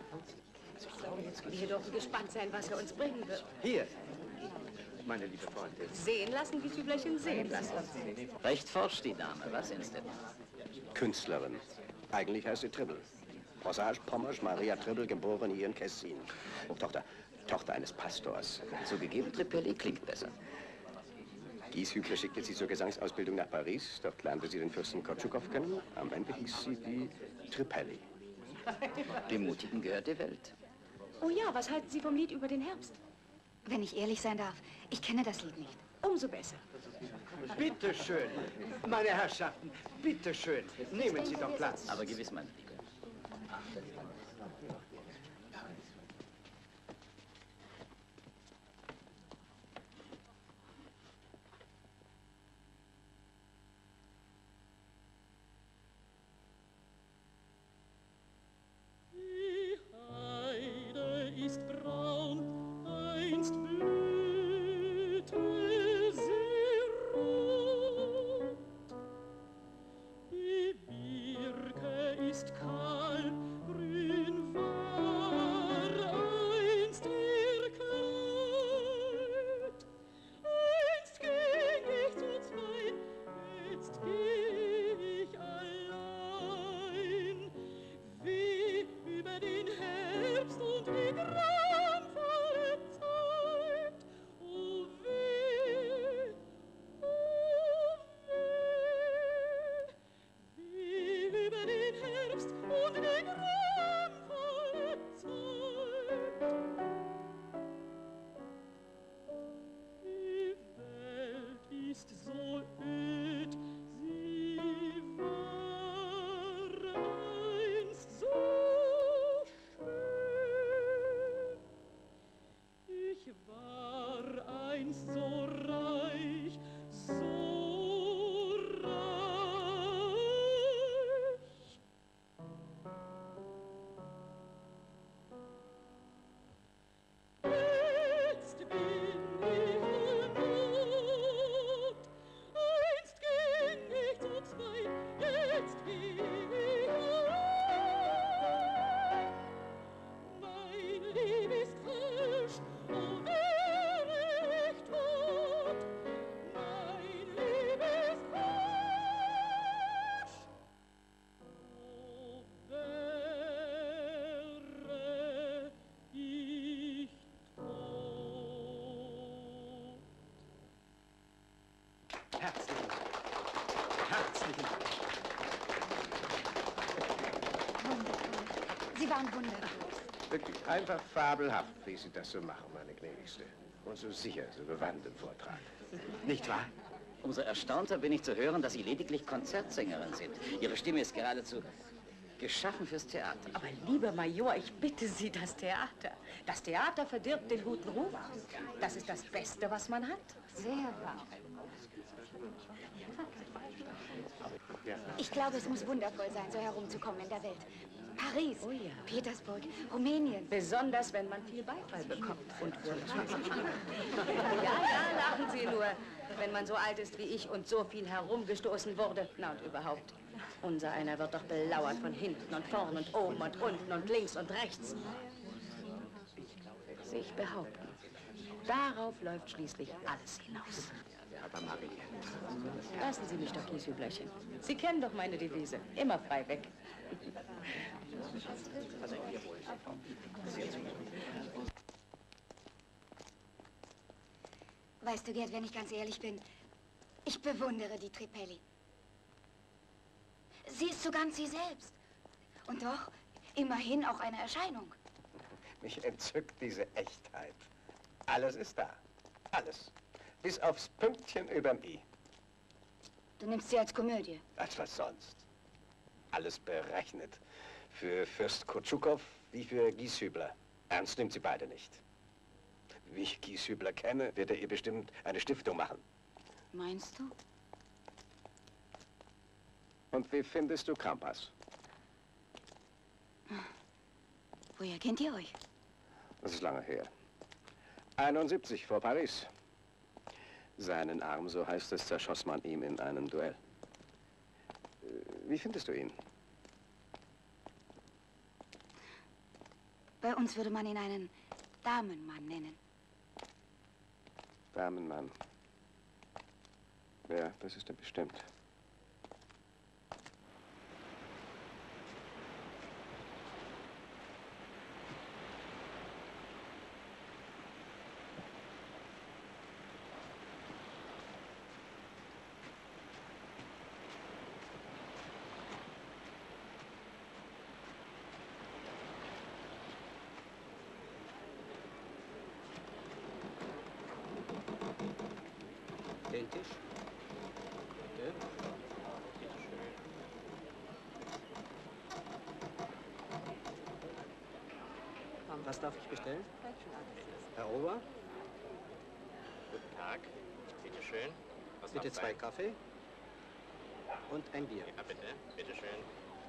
Wir dürfen gespannt sein, was er uns bringen wird. Hier, meine liebe Freundin. Sehen lassen, Gieshüblerchen, sehen lassen. Recht forsch die Dame, was, Innstetten? Künstlerin. Eigentlich heißt sie Tribble. Possage Pommersch, Maria Tribble, geboren hier in Kessin. Oh, Tochter eines Pastors. Zugegeben, Trepelli klingt besser. Gieshübler schickte sie zur Gesangsausbildung nach Paris. Dort lernte sie den Fürsten Kotschukow kennen. Am Ende hieß sie die Trepelli. Dem Mutigen gehört die Welt. Oh ja, was halten Sie vom Lied über den Herbst? Wenn ich ehrlich sein darf, ich kenne das Lied nicht. Umso besser. Bitte schön, meine Herrschaften, bitte schön, nehmen Sie doch Platz. Aber gewiss, meine Liebe. Die Heide ist braun, einst waren wundervoll. Wirklich einfach fabelhaft, wie Sie das so machen, meine Gnädigste. Und so sicher, so gewandt im Vortrag. Nicht wahr? Umso erstaunter bin ich zu hören, dass Sie lediglich Konzertsängerin sind. Ihre Stimme ist geradezu geschaffen fürs Theater. Aber lieber Major, ich bitte Sie, das Theater. Das Theater verdirbt den guten Ruf. Das ist das Beste, was man hat. Sehr wahr. Ich glaube, es muss wundervoll sein, so herumzukommen in der Welt. Paris, oh ja. Petersburg, Rumänien. Besonders, wenn man viel Beifall bekommt. Und ja, lachen Sie nur. Wenn man so alt ist wie ich und so viel herumgestoßen wurde. Na und überhaupt. Unser einer wird doch belauert von hinten und vorn und oben und unten und links und rechts. Sich behaupten. Darauf läuft schließlich alles hinaus. Aber Marie. Lassen Sie mich doch, Gieshüblerchen. Sie kennen doch meine Devise. Immer frei weg. Weißt du, Gerd, wenn ich ganz ehrlich bin, ich bewundere die Trippelli. Sie ist so ganz sie selbst. Und doch immerhin auch eine Erscheinung. Mich entzückt diese Echtheit. Alles ist da. Alles. Bis aufs Pünktchen überm I. Du nimmst sie als Komödie. Als was sonst. Alles berechnet. Für Fürst Kotschukow wie für Gieshübler. Ernst nimmt sie beide nicht. Wie ich Gieshübler kenne, wird er ihr bestimmt eine Stiftung machen. Meinst du? Und wie findest du Krampas? Woher kennt ihr euch? Das ist lange her. 71 vor Paris. Seinen Arm, so heißt es, zerschoss man ihm in einem Duell. Wie findest du ihn? Bei uns würde man ihn einen Damenmann nennen. Damenmann. Ja, das ist er bestimmt. Den Tisch. Bitte. Was darf ich bestellen? Herr Ober? Guten Tag. Bitte schön. Was Bitte darf 2 sein? Kaffee und ein Bier. Ja, bitte. Bitte schön.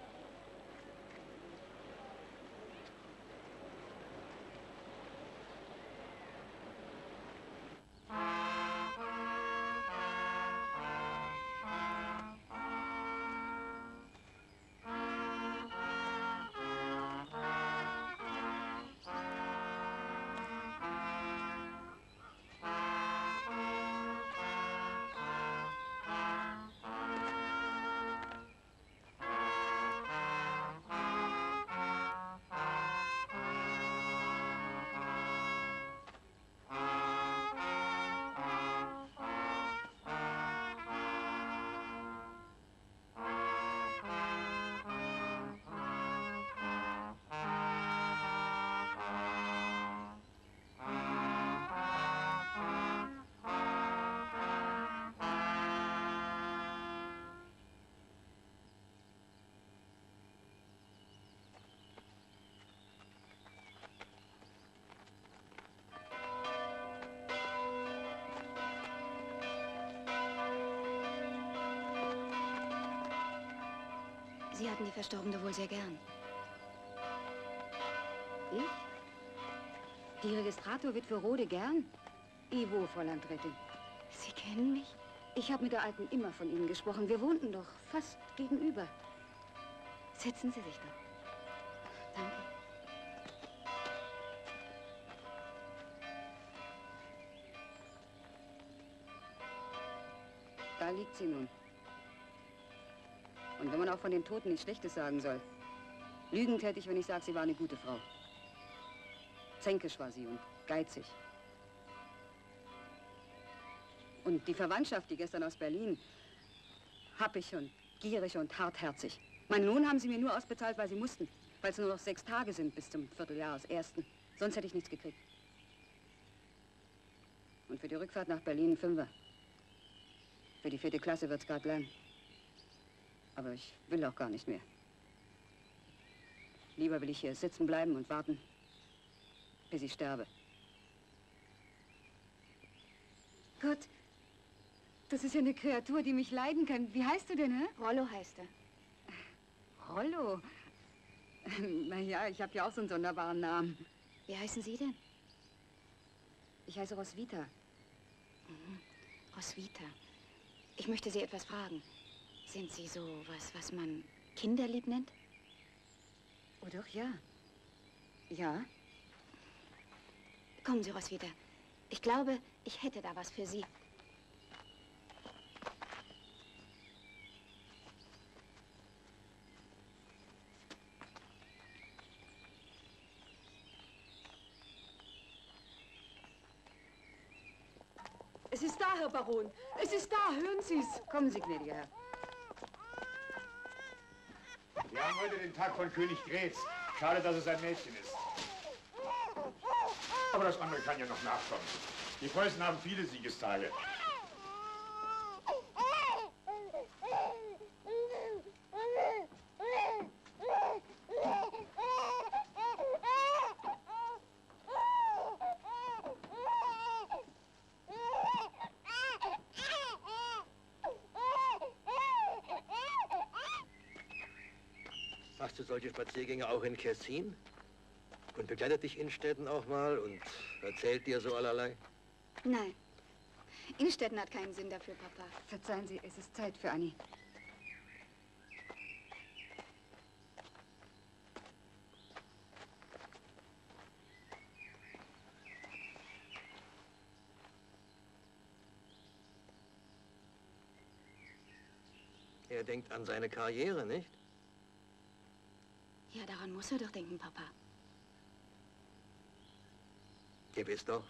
Sie hatten die Verstorbene wohl sehr gern. Ich? Die Registratorwitwe Rode gern? Ivo, Frau Landrätin. Sie kennen mich? Ich habe mit der Alten immer von Ihnen gesprochen. Wir wohnten doch fast gegenüber. Setzen Sie sich doch. Danke. Da liegt sie nun. Und wenn man auch von den Toten nichts Schlechtes sagen soll. Lügen täte ich, wenn ich sage, sie war eine gute Frau. Zänkisch war sie und geizig. Und die Verwandtschaft, die gestern aus Berlin, happig und gierig und hartherzig. Meinen Lohn haben sie mir nur ausbezahlt, weil sie mussten. Weil es nur noch 6 Tage sind bis zum Vierteljahresersten. Sonst hätte ich nichts gekriegt. Und für die Rückfahrt nach Berlin 'n 5er. Für die 4. Klasse wird's gerade lang. Aber ich will auch gar nicht mehr. Lieber will ich hier sitzen bleiben und warten, bis ich sterbe. Gott, das ist ja eine Kreatur, die mich leiden kann. Wie heißt du denn, hä? Rollo heißt er. Rollo? Naja, ich habe ja auch so einen sonderbaren Namen. Wie heißen Sie denn? Ich heiße Roswitha. Mhm. Roswitha. Ich möchte Sie etwas fragen. Sind Sie so was man kinderlieb nennt? Oh doch, ja. Ja? Kommen Sie, Roswitha. Ich glaube, ich hätte da was für Sie. Es ist da, Herr Baron. Es ist da, hören Sie es. Kommen Sie, gnädiger Herr. Wir haben heute den Tag von König Grätz. Schade, dass es ein Mädchen ist. Aber das andere kann ja noch nachkommen. Die Preußen haben viele Siegestage. Machst du solche Spaziergänge auch in Kessin? Und begleitet dich Innstetten auch mal und erzählt dir so allerlei? Nein. Innstetten hat keinen Sinn dafür, Papa. Verzeihen Sie, es ist Zeit für Annie. Er denkt an seine Karriere, nicht? Ja, daran muss er doch denken, Papa. Gewiss doch.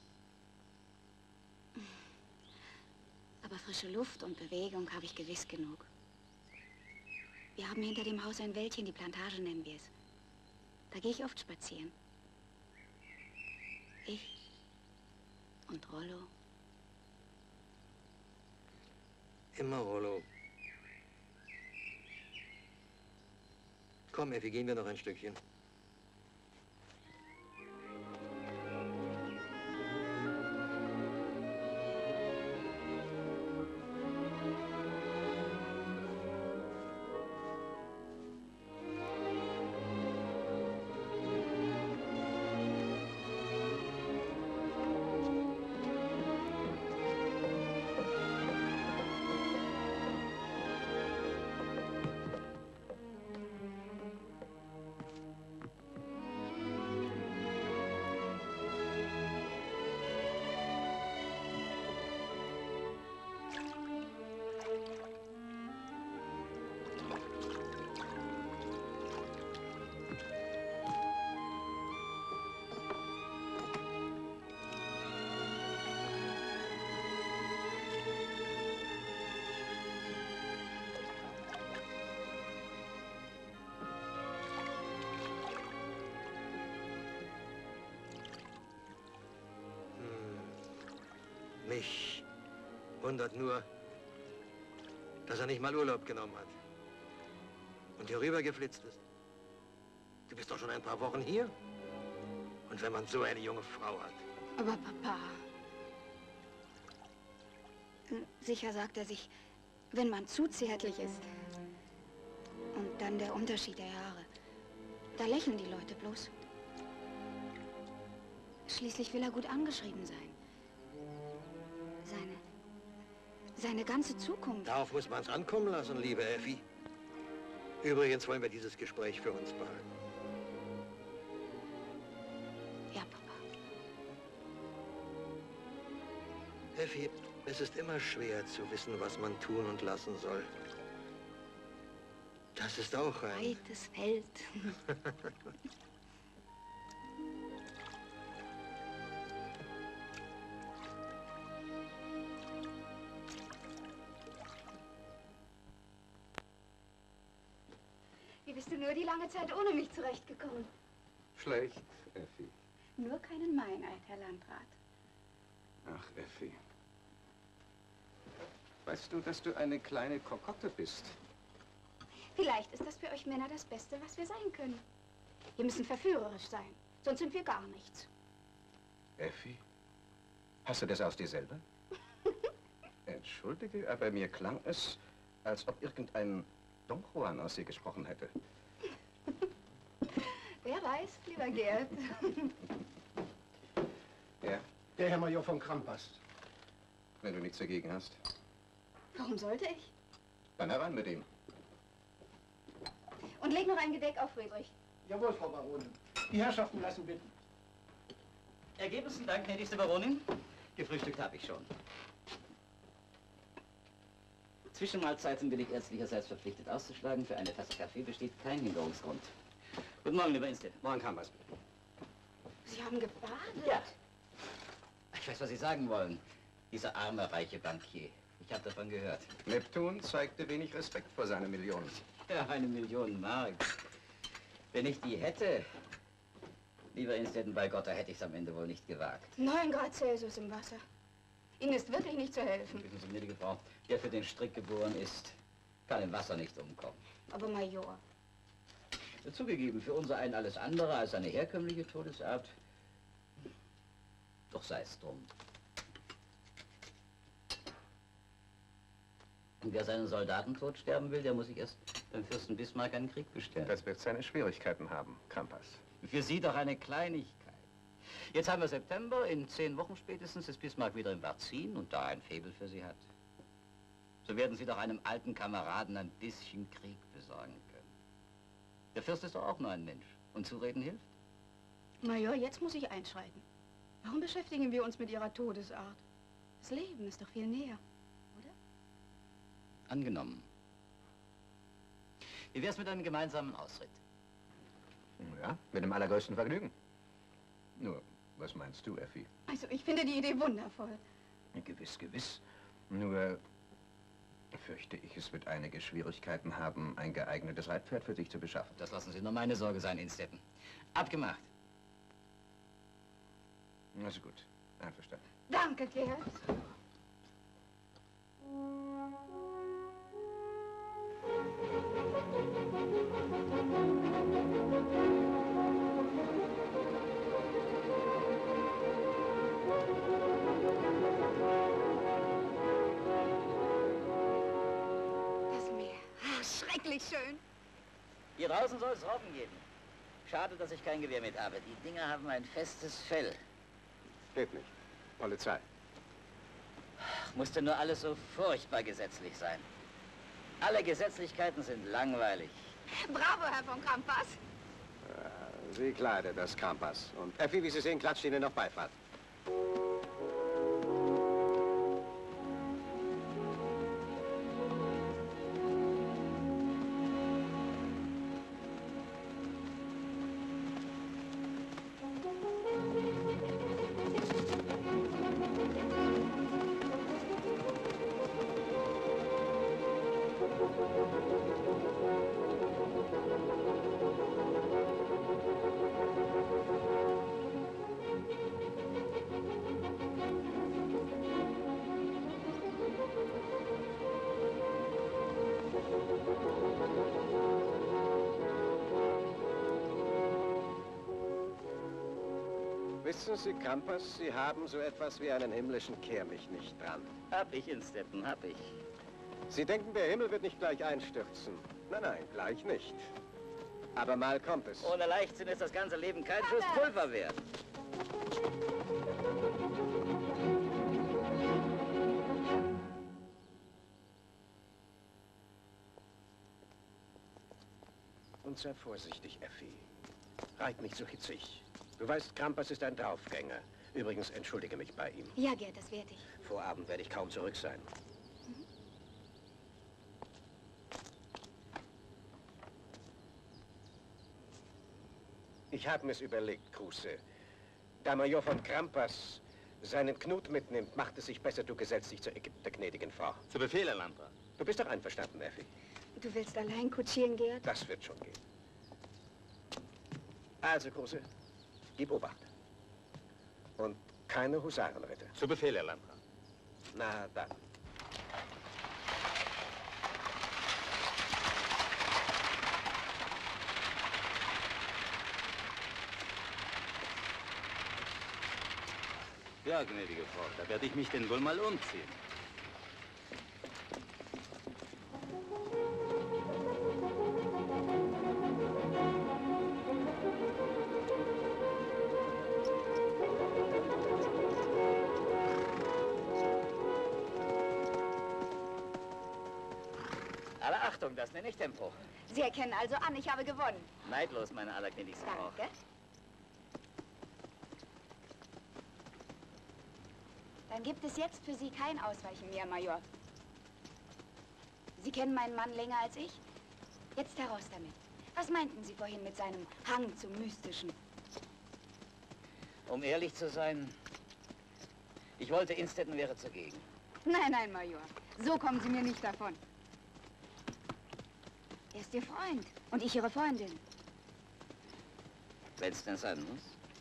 Aber frische Luft und Bewegung habe ich gewiss genug. Wir haben hinter dem Haus ein Wäldchen, die Plantage nennen wir es. Da gehe ich oft spazieren. Ich und Rollo. Immer Rollo. Komm, Effi, gehen wir noch ein Stückchen. Mich wundert nur, dass er nicht mal Urlaub genommen hat und hier rüber geflitzt ist. Du bist doch schon ein paar Wochen hier. Und wenn man so eine junge Frau hat. Aber Papa... Sicher sagt er sich, wenn man zu zärtlich ist. Und dann der Unterschied der Jahre. Da lächeln die Leute bloß. Schließlich will er gut angeschrieben sein. Seine ganze Zukunft. Darauf muss man es ankommen lassen, liebe Effi. Übrigens wollen wir dieses Gespräch für uns behalten. Ja, Papa. Effi, es ist immer schwer zu wissen, was man tun und lassen soll. Das ist auch ein... Weites Feld. Wie bist du nur die lange Zeit ohne mich zurechtgekommen? Schlecht, Effi. Nur keinen Meineid, Herr Landrat. Ach, Effi. Weißt du, dass du eine kleine Kokotte bist? Vielleicht ist das für euch Männer das Beste, was wir sein können. Wir müssen verführerisch sein, sonst sind wir gar nichts. Effi? Hast du das aus dir selber? Entschuldige, aber mir klang es, als ob irgendein Don Juan aus dir gesprochen hätte. Wer weiß, lieber Gerd. Ja? Der Herr Major von Krampas. Wenn du nichts dagegen hast. Warum sollte ich? Dann herein mit ihm. Und leg noch ein Gedeck auf, Friedrich. Jawohl, Frau Baronin. Die Herrschaften lassen bitten. Ergebensten Dank, gnädigste Baronin. Gefrühstückt habe ich schon. Zwischenmahlzeiten bin ich ärztlicherseits verpflichtet auszuschlagen. Für eine Tasse Kaffee besteht kein Hinderungsgrund. Guten Morgen, lieber Instead. Morgen, Krampas. Sie haben gebadet? Ja. Ich weiß, was Sie sagen wollen. Dieser arme, reiche Bankier. Ich habe davon gehört. Neptun zeigte wenig Respekt vor seiner Million. Ja, 1 Million Mark. Wenn ich die hätte, lieber Innstetten, bei Gott, da hätte ich es am Ende wohl nicht gewagt. 9 Grad Celsius im Wasser. Ihnen ist wirklich nicht zu helfen. Wissen Sie, gnädige Frau, der für den Strick geboren ist, kann im Wasser nicht umkommen. Aber Major. Zugegeben, für unser einen alles andere als eine herkömmliche Todesart. Doch sei es drum. Und wer seinen Soldatentod sterben will, der muss sich erst beim Fürsten Bismarck einen Krieg bestellen. Das wird seine Schwierigkeiten haben, Krampas. Für Sie doch eine Kleinigkeit. Jetzt haben wir September, in 10 Wochen spätestens ist Bismarck wieder im Varzin und da ein Faible für Sie hat. So werden Sie doch einem alten Kameraden ein bisschen Krieg besorgen können. Der Fürst ist doch auch nur ein Mensch. Und zureden hilft? Major, jetzt muss ich einschreiten. Warum beschäftigen wir uns mit Ihrer Todesart? Das Leben ist doch viel näher, oder? Angenommen. Wie wär's mit einem gemeinsamen Ausritt? Ja, mit dem allergrößten Vergnügen. Nur, was meinst du, Effi? Also, ich finde die Idee wundervoll. Gewiss, gewiss. Nur fürchte ich, es wird einige Schwierigkeiten haben, ein geeignetes Reitpferd für sich zu beschaffen. Das lassen Sie nur meine Sorge sein, Innstetten. Abgemacht. Also gut, einverstanden. Danke, Gerd. Das Meer. Ah, schrecklich schön. Hier draußen soll es Robben geben. Schade, dass ich kein Gewehr mit habe. Die Dinger haben ein festes Fell. Geht nicht. Polizei. Musste nur alles so furchtbar gesetzlich sein. Alle Gesetzlichkeiten sind langweilig. Bravo, Herr von Krampas. Sie kleidet das Krampas. Und Effi, wie Sie sehen, klatscht Ihnen noch Beifall. Wissen Sie, Krampas, Sie haben so etwas wie einen himmlischen Kehrmich nicht dran. Hab ich, Innstetten, hab ich. Sie denken, der Himmel wird nicht gleich einstürzen. Nein, nein, gleich nicht. Aber mal kommt es. Ohne Leichtsinn ist das ganze Leben kein Schuss Pulver wert. Und sei vorsichtig, Effi. Reit nicht so hitzig. Du weißt, Krampas ist ein Draufgänger. Übrigens, entschuldige mich bei ihm. Ja, Gerd, das werde ich. Vor Abend werde ich kaum zurück sein. Ich habe mir's überlegt, Kruse. Da Major von Krampas seinen Knut mitnimmt, macht es sich besser, du gesellst dich zur Ägypter gnädigen Frau. Zu Befehl, Herr Landrat. Du bist doch einverstanden, Effi. Du willst allein kutschieren, Gerd? Das wird schon gehen. Also, Große, gib Obacht. Und keine Husarenritte. Zu Befehl, Herr Landrat. Na dann. Ja, gnädige Frau, da werde ich mich denn wohl mal umziehen. Alle Achtung, das nenne ich Tempo. Sie erkennen also an, ich habe gewonnen. Neidlos, meine allergnädigste Frau. Danke. Dann gibt es jetzt für Sie kein Ausweichen mehr, Major. Sie kennen meinen Mann länger als ich? Jetzt heraus damit. Was meinten Sie vorhin mit seinem Hang zum Mystischen? Um ehrlich zu sein, ich wollte, Innstetten wäre zugegen. Nein, nein, Major. So kommen Sie mir nicht davon. Er ist Ihr Freund und ich Ihre Freundin. Wenn es denn sein muss.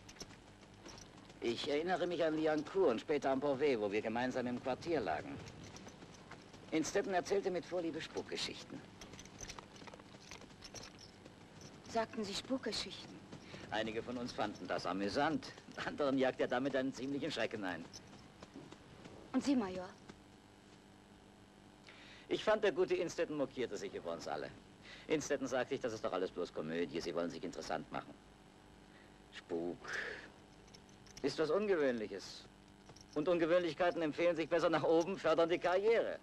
Ich erinnere mich an Liancourt und später an Beauvais, wo wir gemeinsam im Quartier lagen. Innstetten erzählte mit Vorliebe Spukgeschichten. Sagten Sie Spukgeschichten? Einige von uns fanden das amüsant. Anderen jagt er damit einen ziemlichen Schrecken ein. Und Sie, Major? Ich fand, der gute Innstetten mokierte sich über uns alle. Innstetten sagte ich, das ist doch alles bloß Komödie. Sie wollen sich interessant machen. Spuk ist was Ungewöhnliches. Und Ungewöhnlichkeiten empfehlen sich besser nach oben, fördern die Karriere.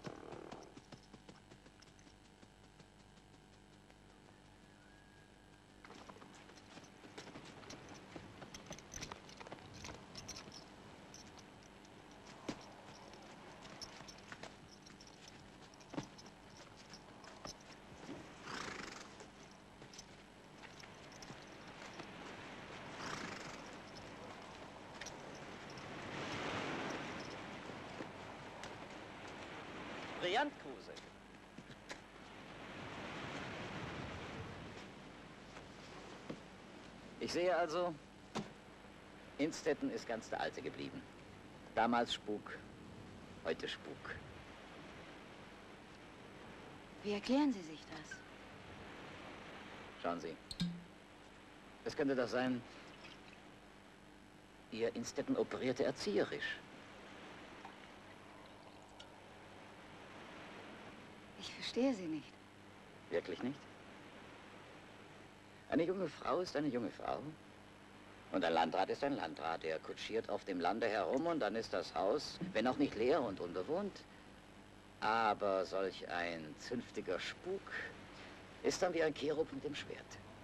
Brillantkruse. Ich sehe also, Innstetten ist ganz der Alte geblieben. Damals Spuk, heute Spuk. Wie erklären Sie sich das? Schauen Sie, es könnte doch sein, Ihr Innstetten operierte erzieherisch. Ich verstehe Sie nicht. Wirklich nicht? Eine junge Frau ist eine junge Frau. Und ein Landrat ist ein Landrat. Er kutschiert auf dem Lande herum und dann ist das Haus, wenn auch nicht leer und unbewohnt. Aber solch ein zünftiger Spuk ist dann wie ein Cherub mit dem Schwert.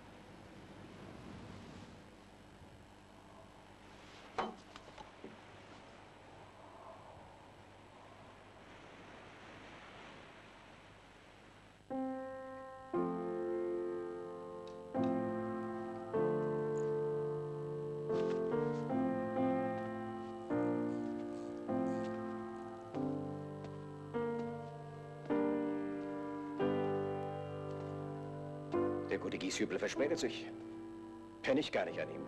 Der gute Gieshübler verspätet sich. Kenn ich gar nicht an ihm.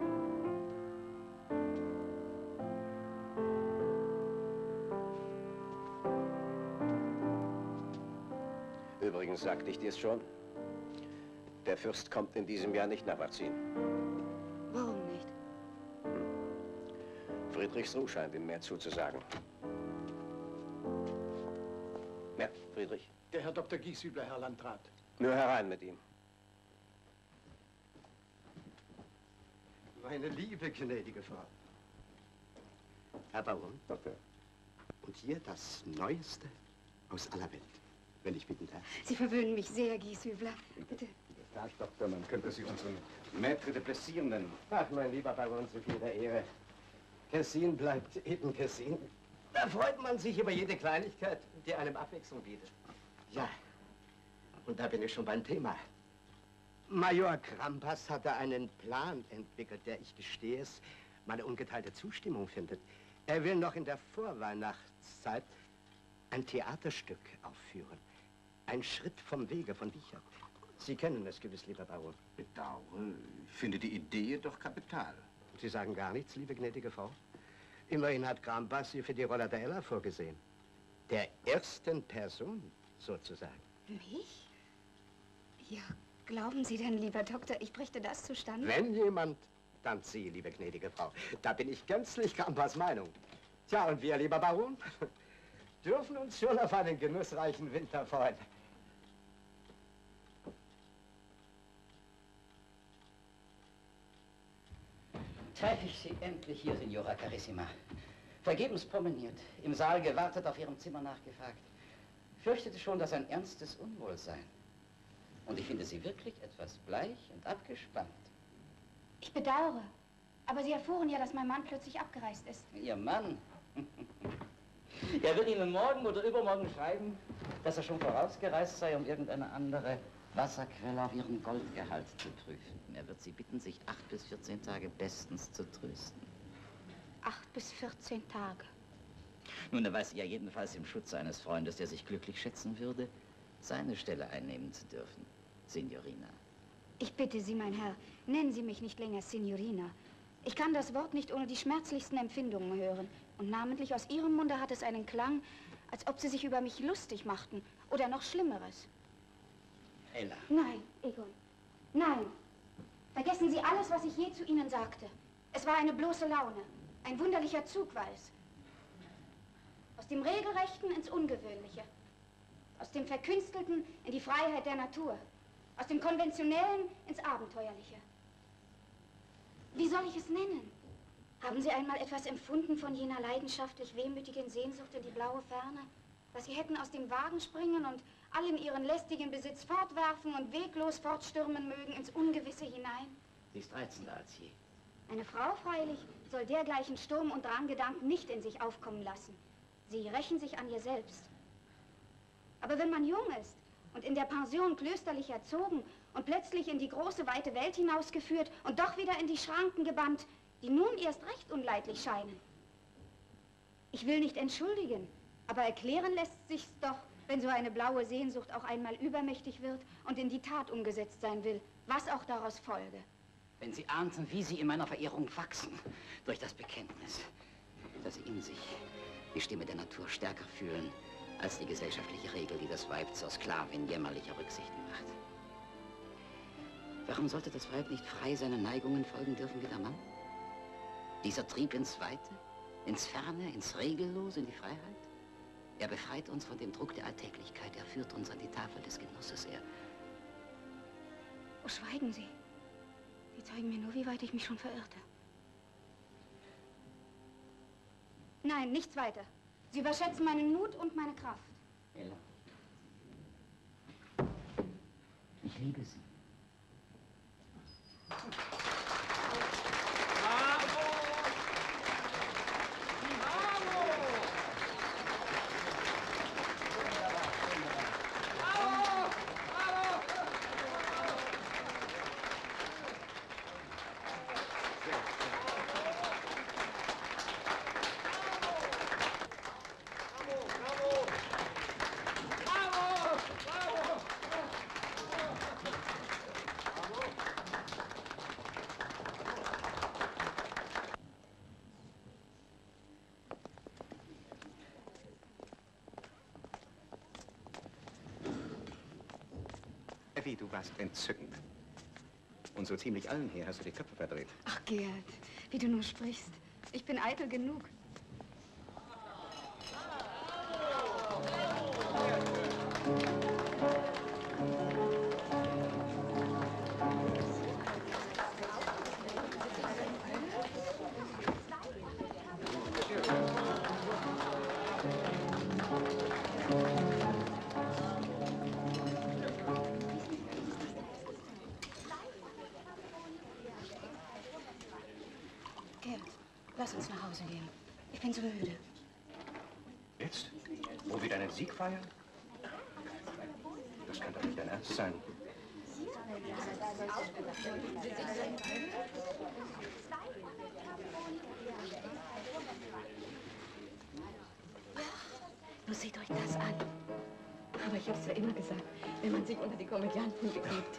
Übrigens sagte ich dir es schon. Der Fürst kommt in diesem Jahr nicht nach Varzin. Warum nicht? Friedrichsruh scheint ihm mehr zuzusagen. Ja, Friedrich. Der Herr Dr. Gieshübler, Herr Landrat. Nur herein mit ihm. Meine liebe, gnädige Frau. Herr Baron. Doktor. Und hier das Neueste aus aller Welt, wenn ich bitten darf. Sie verwöhnen mich sehr, Gieshübler. Bitte. Herr Doktor, man könnte Sie unseren Maître de Plaisir nennen. Ach, mein lieber Baron, zu viel der Ehre. Kessin bleibt eben Kessin. Da freut man sich über jede Kleinigkeit, die einem Abwechslung bietet. Ja, und da bin ich schon beim Thema. Major Krampas hatte einen Plan entwickelt, der, ich gestehe es, meine ungeteilte Zustimmung findet. Er will noch in der Vorweihnachtszeit ein Theaterstück aufführen. Ein Schritt vom Wege von Wichert. Sie kennen es gewiss, lieber Baron. Bedauere, ich finde die Idee doch kapital. Sie sagen gar nichts, liebe gnädige Frau? Immerhin hat Grambach Sie für die Rolle der Ella vorgesehen. Der ersten Person, sozusagen. Mich? Ja, glauben Sie denn, lieber Doktor, ich brächte das zustande? Wenn jemand, dann Sie, liebe gnädige Frau. Da bin ich gänzlich Grambachs Meinung. Tja, und wir, lieber Baron, dürfen uns schon auf einen genussreichen Winter freuen. Treffe ich Sie endlich hier, Signora Carissima. Vergebens promeniert, im Saal gewartet, auf Ihrem Zimmer nachgefragt. Fürchtete schon, dass ein ernstes Unwohlsein. Und ich finde Sie wirklich etwas bleich und abgespannt. Ich bedauere. Aber Sie erfuhren ja, dass mein Mann plötzlich abgereist ist. Ihr Mann? Er wird Ihnen morgen oder übermorgen schreiben, dass er schon vorausgereist sei, um irgendeine andere Wasserquelle auf Ihren Goldgehalt zu prüfen. Er wird Sie bitten, sich 8 bis 14 Tage bestens zu trösten. 8 bis 14 Tage. Nun, er weiß ja jedenfalls im Schutze eines Freundes, der sich glücklich schätzen würde, seine Stelle einnehmen zu dürfen, Signorina. Ich bitte Sie, mein Herr, nennen Sie mich nicht länger Signorina. Ich kann das Wort nicht ohne die schmerzlichsten Empfindungen hören. Und namentlich aus Ihrem Munde hat es einen Klang, als ob Sie sich über mich lustig machten. Oder noch Schlimmeres. Ella. Nein, Egon. Nein. Vergessen Sie alles, was ich je zu Ihnen sagte. Es war eine bloße Laune. Ein wunderlicher Zugweis. Aus dem Regelrechten ins Ungewöhnliche. Aus dem Verkünstelten in die Freiheit der Natur. Aus dem Konventionellen ins Abenteuerliche. Wie soll ich es nennen? Haben Sie einmal etwas empfunden von jener leidenschaftlich wehmütigen Sehnsucht in die blaue Ferne? Dass Sie hätten aus dem Wagen springen und allen ihren lästigen Besitz fortwerfen und weglos fortstürmen mögen ins Ungewisse hinein? Sie ist reizender als je. Eine Frau freilich soll dergleichen Sturm- und Dranggedanken nicht in sich aufkommen lassen. Sie rächen sich an ihr selbst. Aber wenn man jung ist und in der Pension klösterlich erzogen und plötzlich in die große, weite Welt hinausgeführt und doch wieder in die Schranken gebannt, die nun erst recht unleidlich scheinen. Ich will nicht entschuldigen, aber erklären lässt sich's doch, wenn so eine blaue Sehnsucht auch einmal übermächtig wird und in die Tat umgesetzt sein will, was auch daraus folge. Wenn Sie ahnten, wie Sie in meiner Verehrung wachsen, durch das Bekenntnis, dass Sie in sich die Stimme der Natur stärker fühlen, als die gesellschaftliche Regel, die das Weib zur Sklavin jämmerlicher Rücksichten macht. Warum sollte das Weib nicht frei seinen Neigungen folgen dürfen wie der Mann? Dieser Trieb ins Weite, ins Ferne, ins Regellose, in die Freiheit? Er befreit uns von dem Druck der Alltäglichkeit. Er führt uns an die Tafel des Genusses. Oh, schweigen Sie. Sie zeigen mir nur, wie weit ich mich schon verirrte. Nein, nichts weiter. Sie überschätzen meinen Mut und meine Kraft. Ella. Ich liebe Sie. Effi, du warst entzückend. Und so ziemlich allen hier hast du die Köpfe verdreht. Ach, Gerd, wie du nur sprichst. Ich bin eitel genug. Lass uns nach Hause gehen. Ich bin so müde. Jetzt? Wo wir deinen Sieg feiern? Das kann doch nicht dein Ernst sein. Nur seht euch das an. Aber ich habe es ja immer gesagt, wenn man sich unter die Komödianten begibt.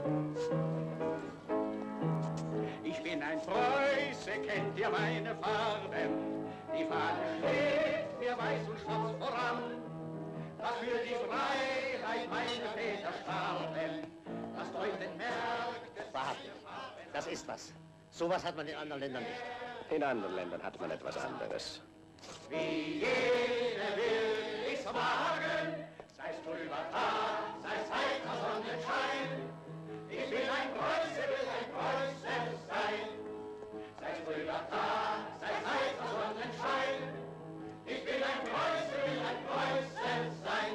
Ich bin ein Preuße, kennt ihr meine Farben? Die Fahne steht mir weiß und schwarz voran. Dass für die Freiheit meine Väter starben, das deuten Märkte. Wahrhaftig, das ist was. Sowas hat man in anderen Ländern nicht. In anderen Ländern hat man etwas anderes. Wie jeder will ich's wagen, sei's drüber Tag, sei's heiter Sonnenschein. Ich will ein Preuße, will ein Preuße sein. Sei's drüber Tag, sei's heiter Sonnenschein. Ich will ein Preuße, will ein Preuße sein.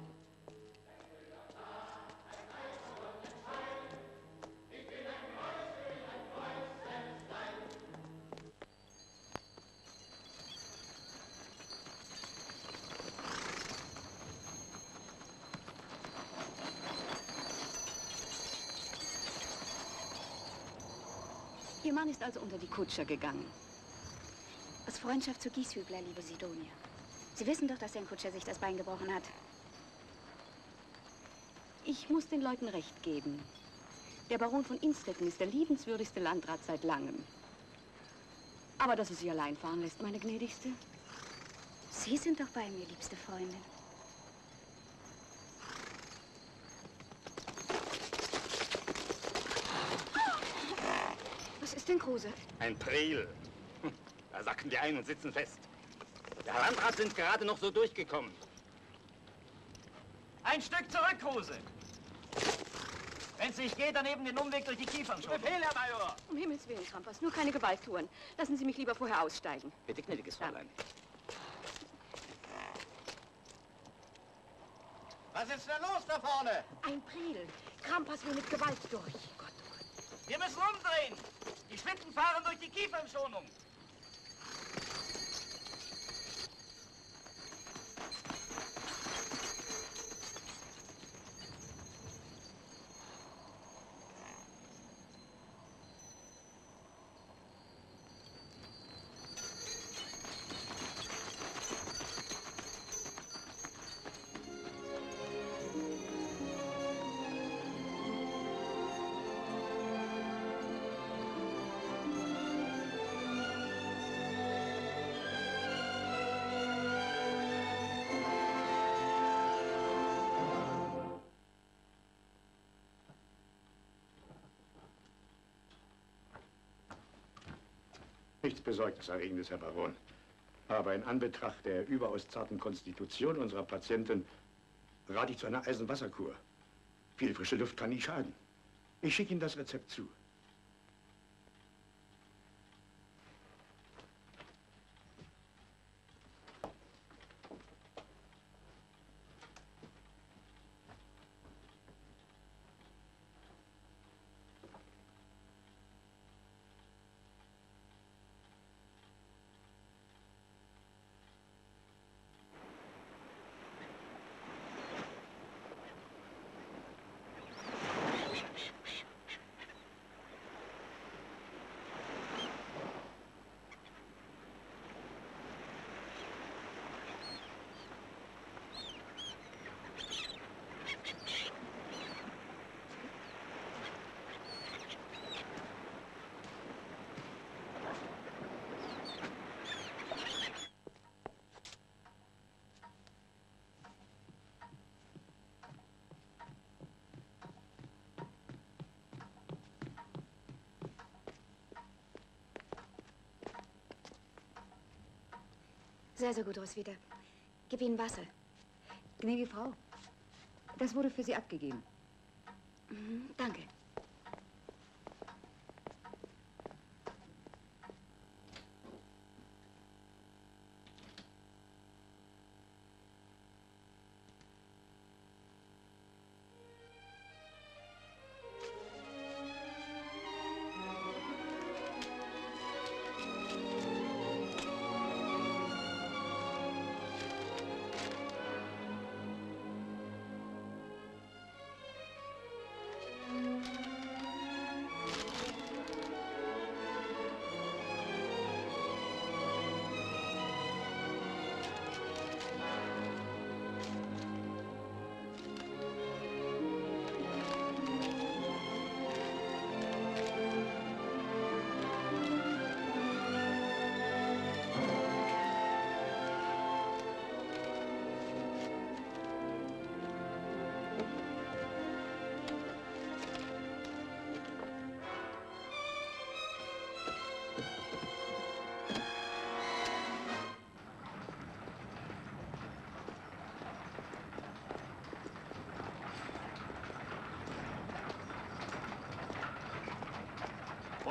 Ihr Mann ist also unter die Kutscher gegangen. Aus Freundschaft zu Gieshübler, liebe Sidonia. Sie wissen doch, dass sein Kutscher sich das Bein gebrochen hat. Ich muss den Leuten recht geben. Der Baron von Innstetten ist der liebenswürdigste Landrat seit langem. Aber dass er sich allein fahren lässt, meine Gnädigste? Sie sind doch bei mir, liebste Freundin. Was ist denn, Kruse? Ein Priel. Da sacken die ein und sitzen fest. Der Herr Landrat sind gerade noch so durchgekommen. Ein Stück zurück, Kruse. Wenn es nicht geht, dann eben den Umweg durch die Kiefern schon. Befehl, Herr Major. Um Himmels Willen, Krampas, nur keine Gewalttouren. Lassen Sie mich lieber vorher aussteigen. Bitte, gnädiges Fräulein. Was ist denn los da vorne? Ein Priel. Krampas will mit Gewalt durch. Gott, oh Gott. Wir müssen umdrehen. Die Schlitten fahren durch die Kiefernschonung. Nichts Besorgniserregendes, Herr Baron. Aber in Anbetracht der überaus zarten Konstitution unserer Patienten rate ich zu einer Eisenwasserkur. Viel frische Luft kann nicht schaden. Ich schicke Ihnen das Rezept zu. Sehr, sehr gut, Roswitha. Gib ihnen Wasser. Gnädige Frau, das wurde für Sie abgegeben. Mhm, danke.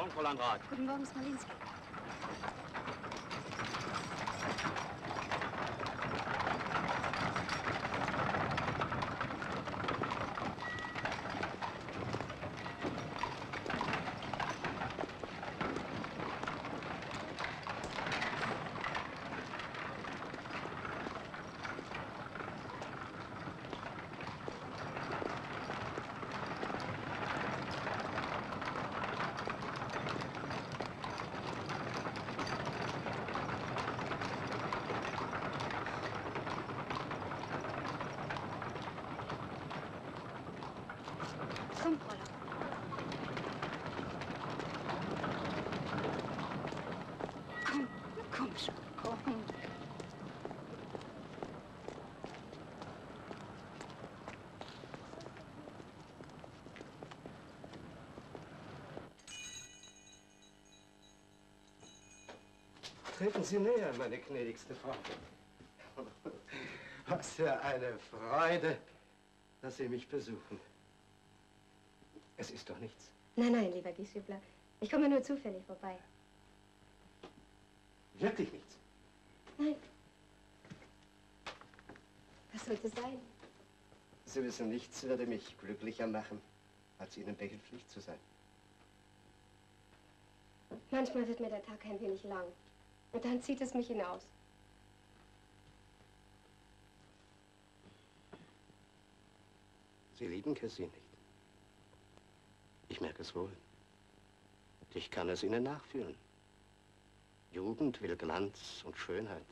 Morgen, Frau Landrat. Guten Morgen, Smolinski. Komm, Paula. Komm schon, komm. Treten Sie näher, meine gnädigste Frau. Was für eine Freude, dass Sie mich besuchen. Es ist doch nichts. Nein, nein, lieber Gieshübler. Ich komme nur zufällig vorbei. Wirklich nichts? Nein. Was sollte sein? Sie wissen, nichts würde mich glücklicher machen, als Ihnen behilflich zu sein. Manchmal wird mir der Tag ein wenig lang. Und dann zieht es mich hinaus. Sie lieben Cassie nicht. Ich merke es wohl. Ich kann es Ihnen nachfühlen. Jugend will Glanz und Schönheit.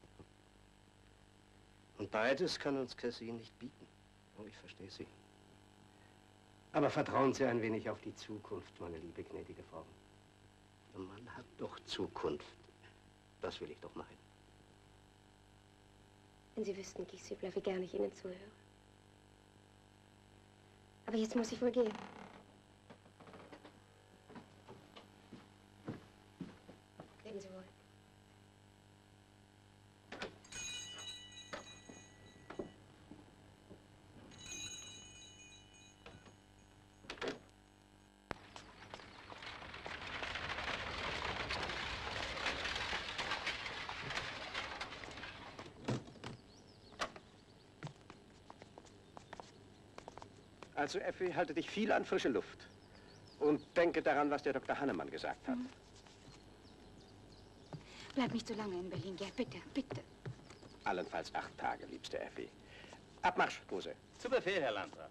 Und beides kann uns Cassie nicht bieten. Oh, ich verstehe Sie. Aber vertrauen Sie ein wenig auf die Zukunft, meine liebe gnädige Frau. Man hat doch Zukunft. Das will ich doch meinen. Wenn Sie wüssten, Gieshübler, wie gerne ich Ihnen zuhöre. Aber jetzt muss ich wohl gehen. Leben Sie wohl. Also, Effi, halte dich viel an frische Luft. Und denke daran, was der Dr. Hannemann gesagt hat. Bleib nicht so lange in Berlin, Gerd, bitte, bitte. Allenfalls 8 Tage, liebste Effi. Abmarsch, Kruse. Zu Befehl, Herr Landrat.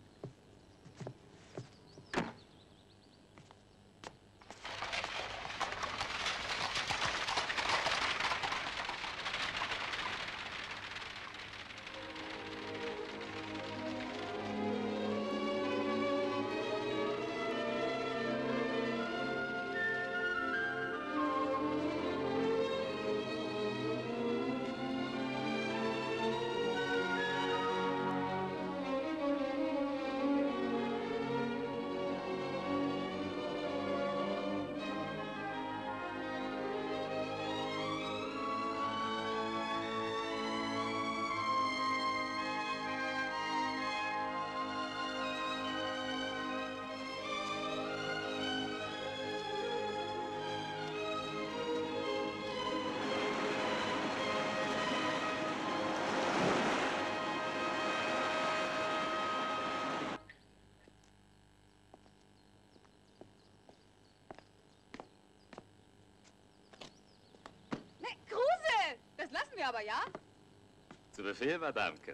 Aber ja? Zu Befehl, Madamke.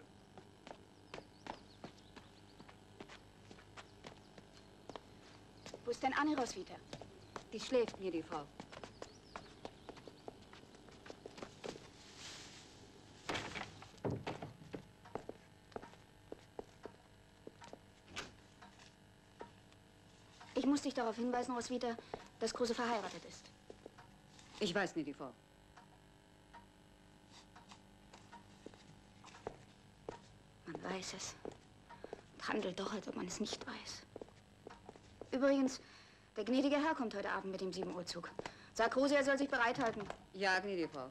Wo ist denn Annie Roswitha? Die schläft mir, die Frau. Ich muss dich darauf hinweisen, Roswitha, dass Kruse verheiratet ist. Ich weiß nicht, die Frau. Man weiß es. Und handelt doch, als ob man es nicht weiß. Übrigens, der gnädige Herr kommt heute Abend mit dem 7-Uhr-Zug. Sag Kruse, er soll sich bereithalten. Ja, gnädige Frau.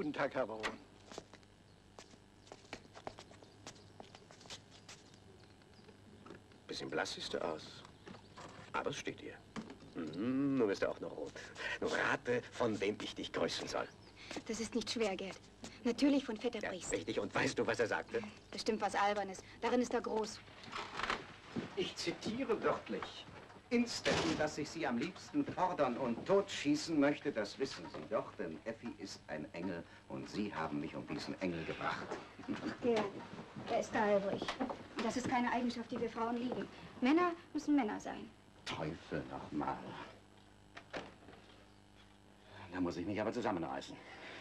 Guten Tag, Herr Baron. Bisschen blass siehst du aus. Aber es steht dir. Nun bist du auch noch rot. Nun rate, von wem ich dich grüßen soll. Das ist nicht schwer, Gerd. Natürlich von Vetter Briest. Ja, richtig. Und weißt du, was er sagte? Bestimmt was Albernes. Darin ist er groß. Ich zitiere wörtlich. Innstetten, dass ich Sie am liebsten fordern und totschießen möchte, das wissen Sie doch, denn Effi ist ein Engel und Sie haben mich um diesen Engel gebracht. Gerd, er ist dalbrig. Und das ist keine Eigenschaft, die wir Frauen lieben. Männer müssen Männer sein. Teufel nochmal. Da muss ich mich aber zusammenreißen.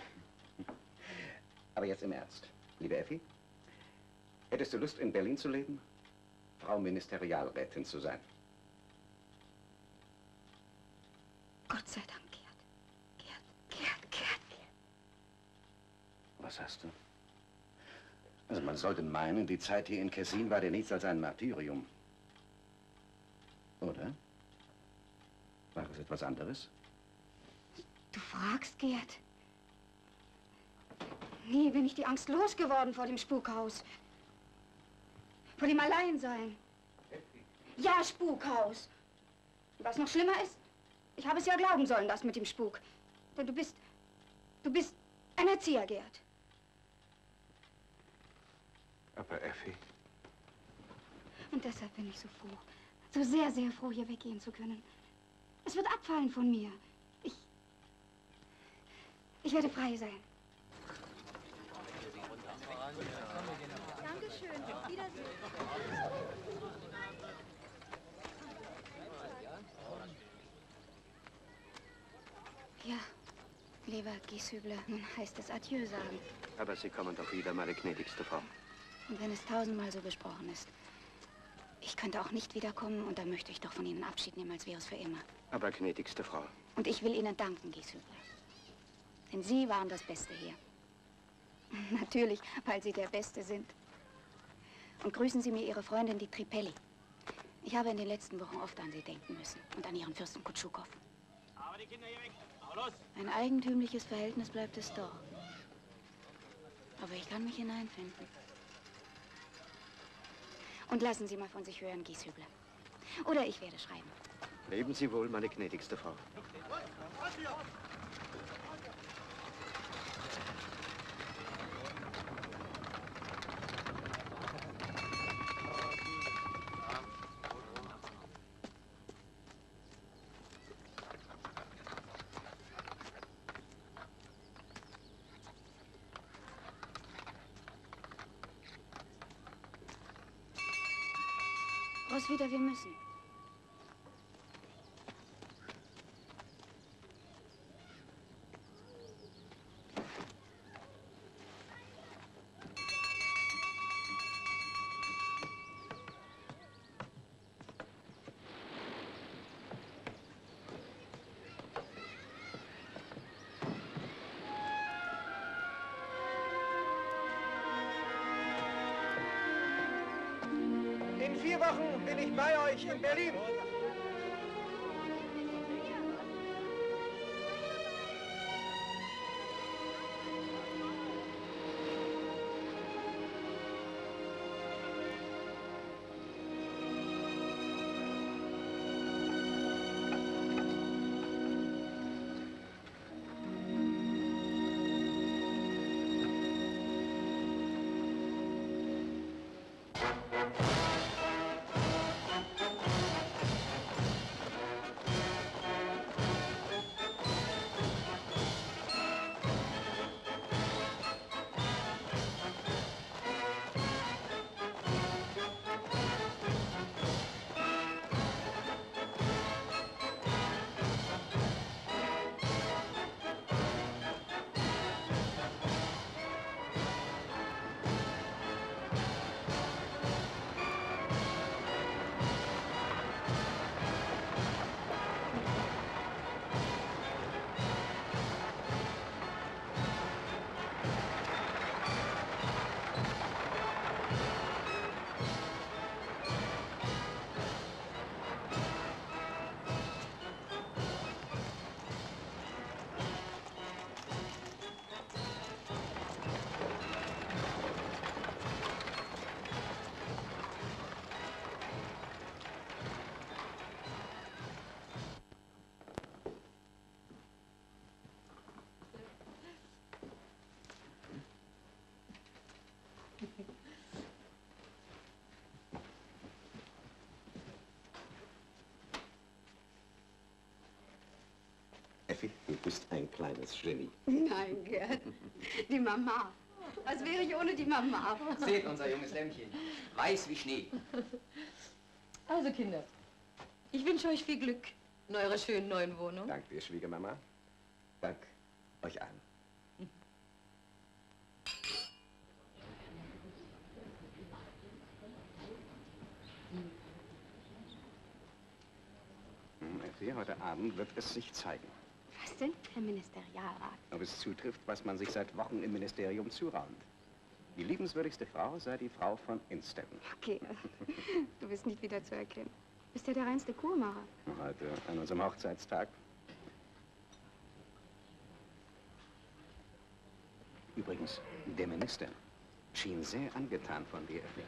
Aber jetzt im Ernst. Liebe Effi, hättest du Lust, in Berlin zu leben? Frau Ministerialrätin zu sein? Gott sei Dank, Gerd. Was hast du? Also man sollte meinen, die Zeit hier in Kessin war dir nichts als ein Martyrium. Oder? War es etwas anderes? Du fragst, Gerd. Nie bin ich die Angst losgeworden vor dem Spukhaus. Vor dem Alleinsein. Ja, Spukhaus. Und was noch schlimmer ist, ich habe es ja glauben sollen, das mit dem Spuk. Denn du bist ein Erzieher, Gerd. Aber Effi... Und deshalb bin ich so froh, so sehr, sehr froh, hier weggehen zu können. Es wird abfallen von mir. Ich werde frei sein. Dankeschön. Wiedersehen. Ja, lieber Gieshübler, nun heißt es Adieu sagen. Aber Sie kommen doch wieder, meine gnädigste Frau. Und wenn es tausendmal so besprochen ist. Ich könnte auch nicht wiederkommen und dann möchte ich doch von Ihnen Abschied nehmen, als wäre es für immer. Aber gnädigste Frau. Und ich will Ihnen danken, Gieshübler. Denn Sie waren das Beste hier. Natürlich, weil Sie der Beste sind. Und grüßen Sie mir Ihre Freundin, die Tripelli. Ich habe in den letzten Wochen oft an Sie denken müssen und an Ihren Fürsten Kutschukow. Aber die Kinder hier weg. Aber los! Ein eigentümliches Verhältnis bleibt es doch. Aber ich kann mich hineinfinden. Und lassen Sie mal von sich hören, Gieshübler. Oder ich werde schreiben. Leben Sie wohl, meine gnädigste Frau. Roswitha, wir müssen. In 4 Wochen bin ich bei euch in Berlin. Effi, du bist ein kleines Genie. Nein, Gerd. Die Mama. Was wäre ich ohne die Mama? Seht unser junges Lämmchen. Weiß wie Schnee. Also, Kinder, ich wünsche euch viel Glück in eurer schönen neuen Wohnung. Dank dir, Schwiegermama. Dank euch allen. Effi, heute Abend wird es sich zeigen. Was denn, Herr Ministerialrat? Ob es zutrifft, was man sich seit Wochen im Ministerium zuraunt. Die liebenswürdigste Frau sei die Frau von Innstetten. Okay, du bist nicht wieder zu erkennen. Du bist ja der reinste Kurmacher. Heute an unserem Hochzeitstag. Übrigens, der Minister schien sehr angetan von dir, Effi.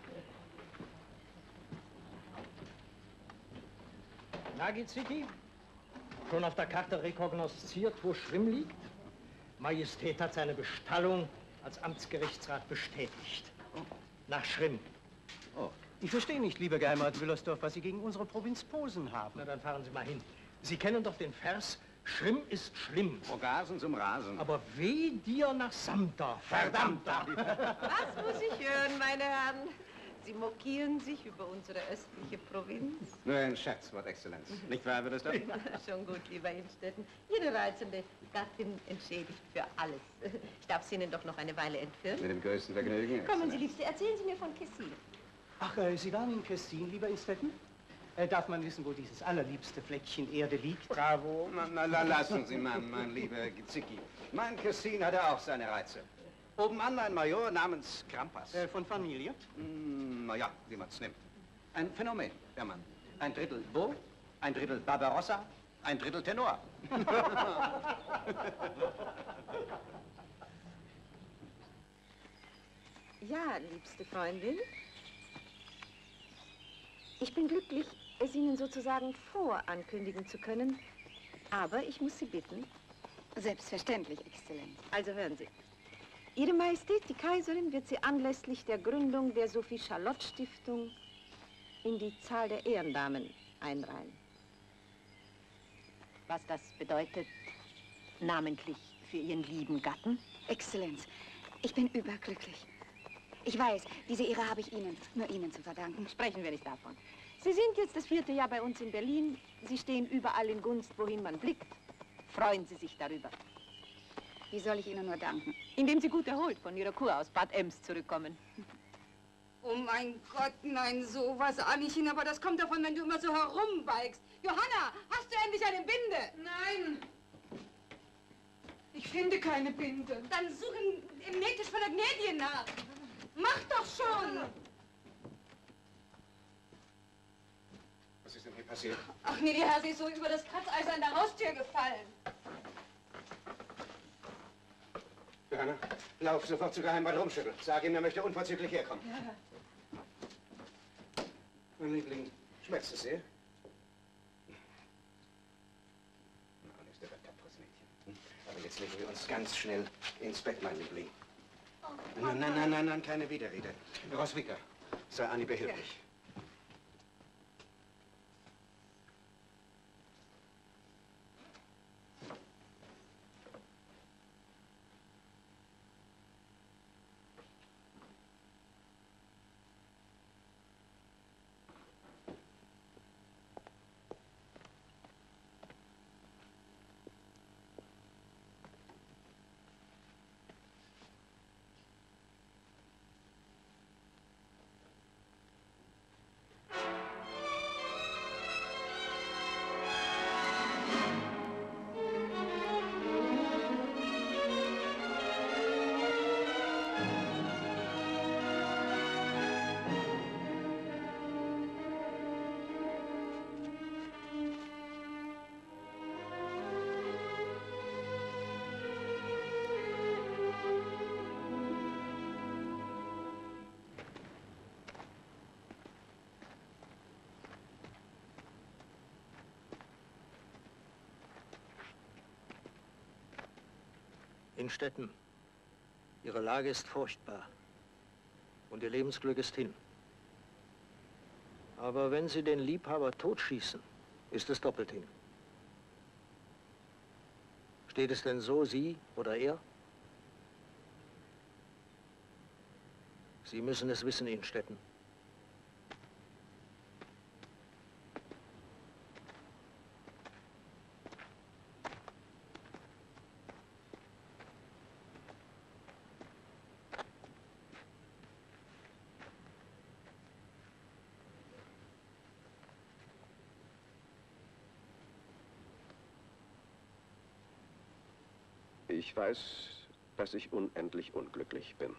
Na, Gizicki? Schon auf der Karte rekognosziert, wo Schrimm liegt? Majestät hat seine Bestallung als Amtsgerichtsrat bestätigt. Nach Schrimm. Oh. Ich verstehe nicht, lieber Geheimrat Wüllersdorf, was Sie gegen unsere Provinz Posen haben. Na, dann fahren Sie mal hin. Sie kennen doch den Vers, Schrimm ist schlimm. Rasen zum Rasen. Aber weh dir nach Samter, verdammter! Was muss ich hören, meine Herren? Sie mokieren sich über unsere östliche Provinz. Nur ein Scherzwort, Exzellenz. Nicht wahr, Wüllersdorf? Schon gut, lieber Innstetten. Ihre reizende Gattin entschädigt für alles. Ich darf Sie Ihnen doch noch eine Weile entführen. Mit dem größten Vergnügen. Kommen Sie, Liebste, erzählen Sie mir von Kessin. Ach, Sie waren in Kessin, lieber Innstetten? Darf man wissen, wo dieses allerliebste Fleckchen Erde liegt? Bravo. Na, lassen Sie, mein lieber Gizicki. Mein Kessin hatte auch seine Reize. Obenan ein Major namens Krampas. Von Familie? Naja, wie man es nimmt. Ein Phänomen, der Mann. Ein Drittel Beau, ein Drittel Barbarossa, ein Drittel Tenor. Ja, liebste Freundin. Ich bin glücklich, es Ihnen sozusagen vorankündigen zu können. Aber ich muss Sie bitten. Selbstverständlich, Exzellenz. Also hören Sie. Ihre Majestät, die Kaiserin, wird Sie anlässlich der Gründung der Sophie-Charlotte-Stiftung in die Zahl der Ehrendamen einreihen. Was das bedeutet, namentlich für Ihren lieben Gatten? Exzellenz, ich bin überglücklich. Ich weiß, diese Ehre habe ich Ihnen, nur Ihnen zu verdanken. Sprechen wir nicht davon. Sie sind jetzt das 4. Jahr bei uns in Berlin. Sie stehen überall in Gunst, wohin man blickt. Freuen Sie sich darüber. Wie soll ich Ihnen nur danken? Indem Sie gut erholt von Ihrer Kur aus Bad Ems zurückkommen. Oh mein Gott, nein, sowas, Annichen, aber das kommt davon, wenn du immer so herumbalgst. Johanna, hast du endlich eine Binde? Nein. Ich finde keine Binde. Dann such im Nähtisch von der Gnädien nach. Mach doch schon. Was ist denn hier passiert? Ach nee, die Herr, sie ist so über das Kratzeisen an der Haustür gefallen. Johanna, lauf sofort zu Geheimrat Rumschüttel. Sag ihm, er möchte unverzüglich herkommen. Ja. Mein Liebling, schmerzt es sehr? Na, ist aber ein tapferes Mädchen. Aber jetzt legen wir uns ganz schnell ins Bett, mein Liebling. Oh, nein, keine Widerrede. Roswitha, sei Annie behilflich. Innstetten, Ihre Lage ist furchtbar und Ihr Lebensglück ist hin. Aber wenn Sie den Liebhaber totschießen, ist es doppelt hin. Steht es denn so, Sie oder er? Sie müssen es wissen, Innstetten. Ich weiß, dass ich unendlich unglücklich bin.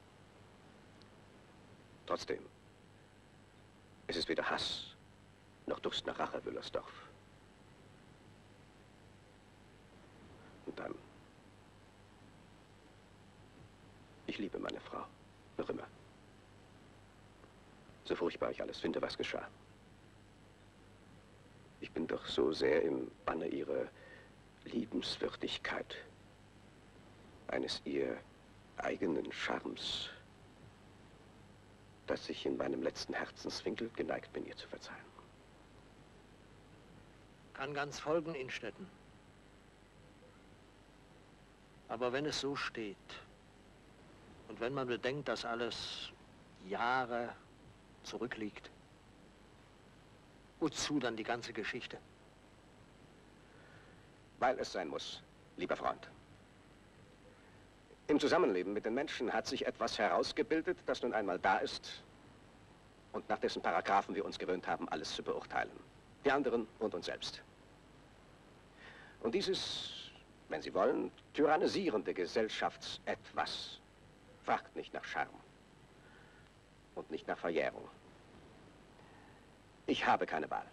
Trotzdem, es ist weder Hass noch Durst nach Rache, Wüllersdorf. Und dann, ich liebe meine Frau, noch immer. So furchtbar ich alles finde, was geschah. Ich bin doch so sehr im Banne ihrer Liebenswürdigkeit, eines ihr eigenen Charmes, dass ich in meinem letzten Herzenswinkel geneigt bin, ihr zu verzeihen. Kann ganz folgen, Innstetten. Aber wenn es so steht und wenn man bedenkt, dass alles Jahre zurückliegt, wozu dann die ganze Geschichte? Weil es sein muss, lieber Freund. Im Zusammenleben mit den Menschen hat sich etwas herausgebildet, das nun einmal da ist und nach dessen Paragraphen wir uns gewöhnt haben, alles zu beurteilen. Die anderen und uns selbst. Und dieses, wenn Sie wollen, tyrannisierende Gesellschaftsetwas fragt nicht nach Charme und nicht nach Verjährung. Ich habe keine Wahl.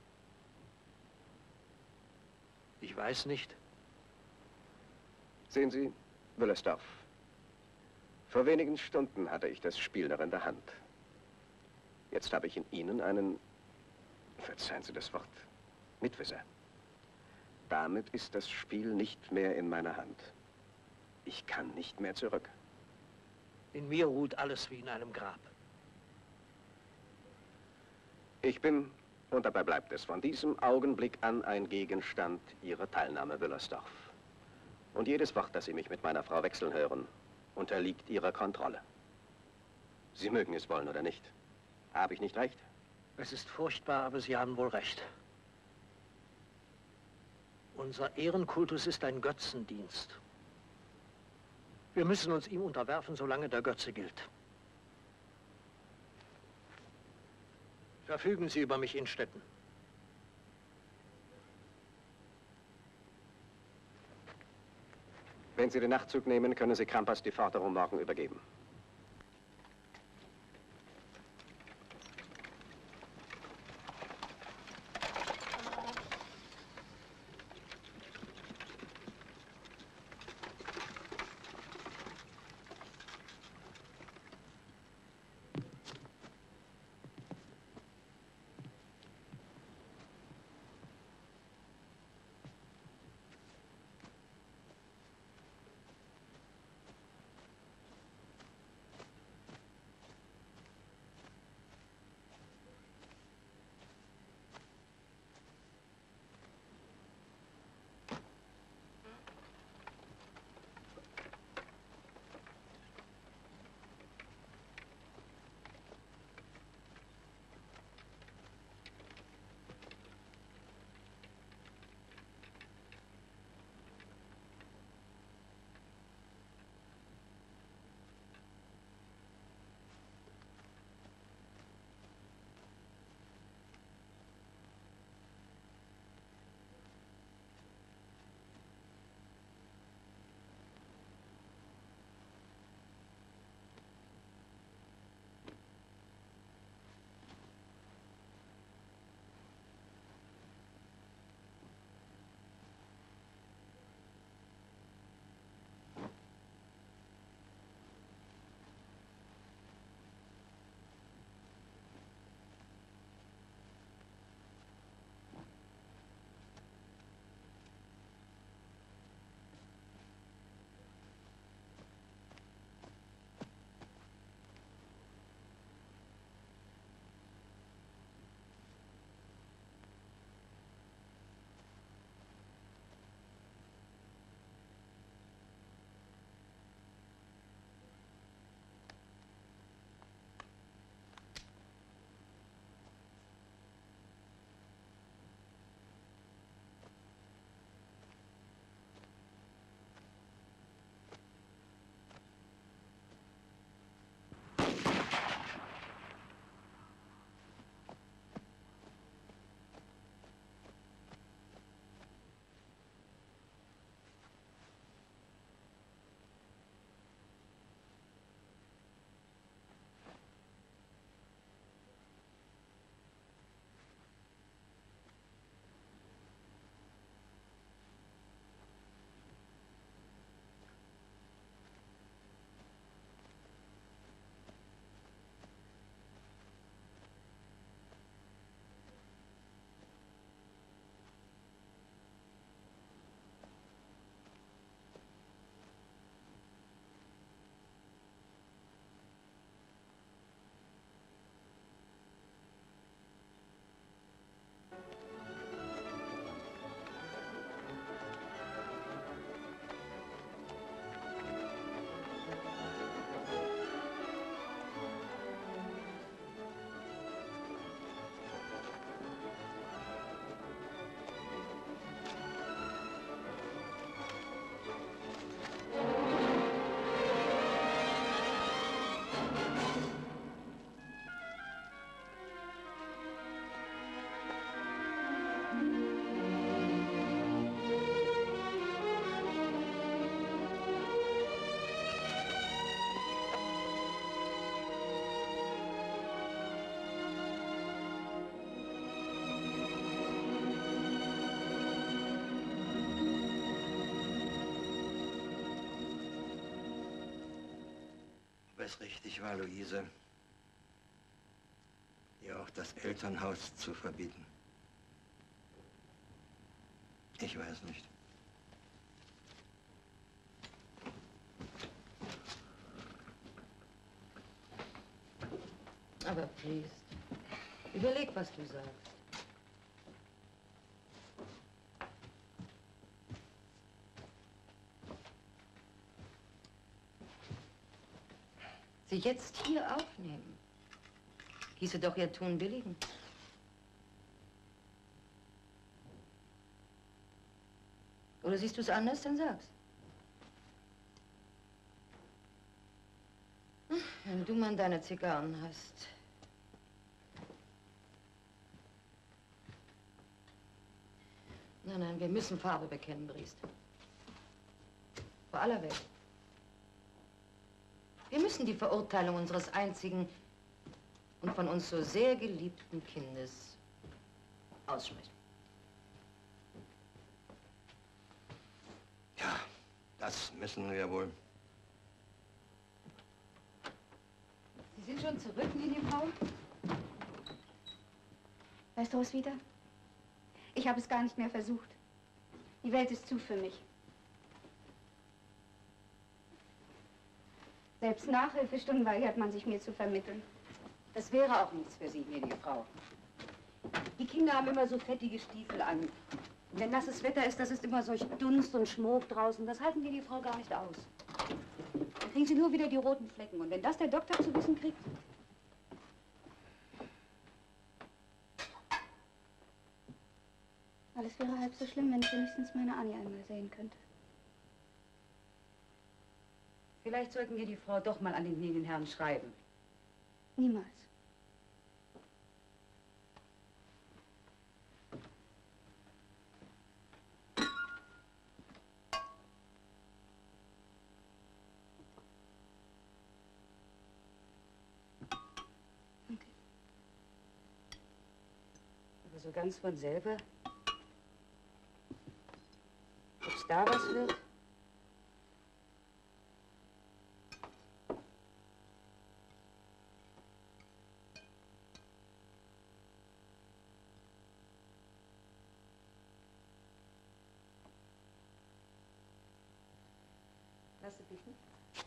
Ich weiß nicht. Sehen Sie, Wüllersdorf, vor wenigen Stunden hatte ich das Spiel noch in der Hand. Jetzt habe ich in Ihnen einen, verzeihen Sie das Wort, Mitwisser. Damit ist das Spiel nicht mehr in meiner Hand. Ich kann nicht mehr zurück. In mir ruht alles wie in einem Grab. Ich bin, und dabei bleibt es, von diesem Augenblick an ein Gegenstand Ihrer Teilnahme, Wüllersdorf. Und jedes Wort, das Sie mich mit meiner Frau wechseln hören, unterliegt Ihrer Kontrolle. Sie mögen es wollen oder nicht. Habe ich nicht recht? Es ist furchtbar, aber Sie haben wohl recht. Unser Ehrenkultus ist ein Götzendienst. Wir müssen uns ihm unterwerfen, solange der Götze gilt. Verfügen Sie über mich, Innstetten. Wenn Sie den Nachtzug nehmen, können Sie Krampas die Forderung morgen übergeben. es richtig war, Luise, ihr auch das Elternhaus zu verbieten. Ich weiß nicht. Aber please, überleg, was du sagst. Sie jetzt hier aufnehmen, hieße doch ihr Tun billigen. Oder siehst du es anders, dann sag's. Wenn du mal deine Zigarren hast. Nein, nein, wir müssen Farbe bekennen, Briest. Vor aller Welt. Wir müssen die Verurteilung unseres einzigen und von uns so sehr geliebten Kindes aussprechen. Ja, das müssen wir wohl. Sie sind schon zurück, Lilienfrau? Weißt du was wieder? Ich habe es gar nicht mehr versucht. Die Welt ist zu für mich. Selbst Nachhilfestunden weigert man sich, mir zu vermitteln. Das wäre auch nichts für Sie, gnädige Frau. Die Kinder haben immer so fettige Stiefel an. Und wenn nasses Wetter ist, das ist immer solch Dunst und Schmok draußen. Das halten die Frau gar nicht aus. Dann kriegen sie nur wieder die roten Flecken. Und wenn das der Doktor zu wissen kriegt... Alles wäre halb so schlimm, wenn ich wenigstens meine Annie einmal sehen könnte. Vielleicht sollten wir die Frau doch mal an den gnädigen Herrn schreiben. Niemals. Okay. Aber so ganz von selber? Ob's da was wird? Lass sie bieten.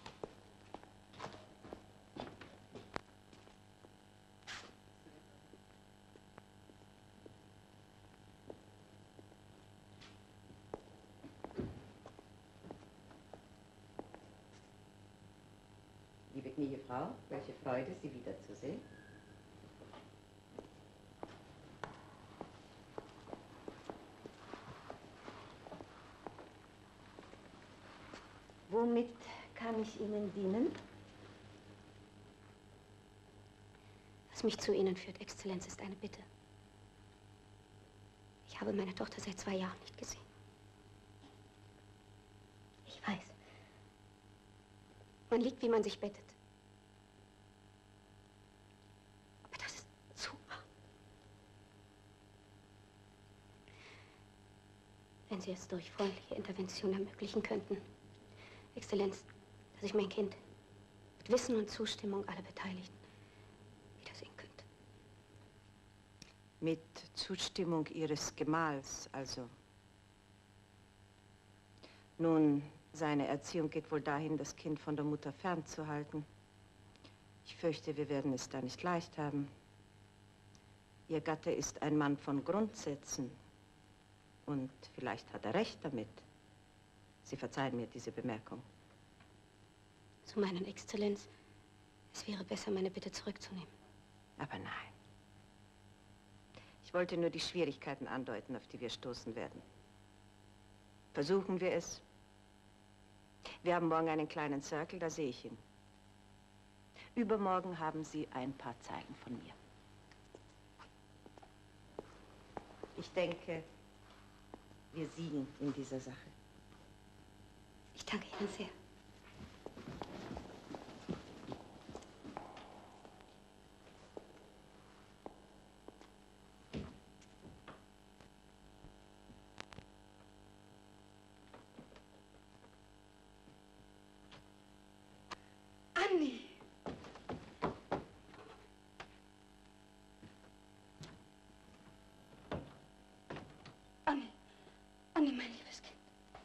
Liebe gnädige Frau, welche Freude, Sie wiederzusehen. Womit kann ich Ihnen dienen? Was mich zu Ihnen führt, Exzellenz, ist eine Bitte. Ich habe meine Tochter seit 2 Jahren nicht gesehen. Ich weiß. Man liegt, wie man sich bettet. Aber das ist zu wahr. Wenn Sie es durch freundliche Intervention ermöglichen könnten, Exzellenz, dass ich mein Kind mit Wissen und Zustimmung aller Beteiligten wiedersehen könnte. Mit Zustimmung Ihres Gemahls, also. Nun, seine Erziehung geht wohl dahin, das Kind von der Mutter fernzuhalten. Ich fürchte, wir werden es da nicht leicht haben. Ihr Gatte ist ein Mann von Grundsätzen. Und vielleicht hat er recht damit. Sie verzeihen mir diese Bemerkung. Zu meinen Exzellenz, es wäre besser, meine Bitte zurückzunehmen. Aber nein. Ich wollte nur die Schwierigkeiten andeuten, auf die wir stoßen werden. Versuchen wir es. Wir haben morgen einen kleinen Circle, da sehe ich ihn. Übermorgen haben Sie ein paar Zeilen von mir. Ich denke, wir siegen in dieser Sache. Ich danke Ihnen sehr. Annie! Anni, mein liebes Kind.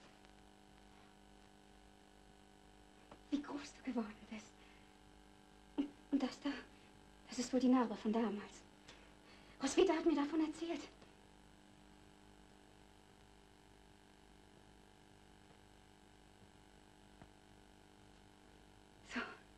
Wie groß du geworden bist. Und das da, das ist wohl die Narbe von damals. Roswitha hat mir davon erzählt. So.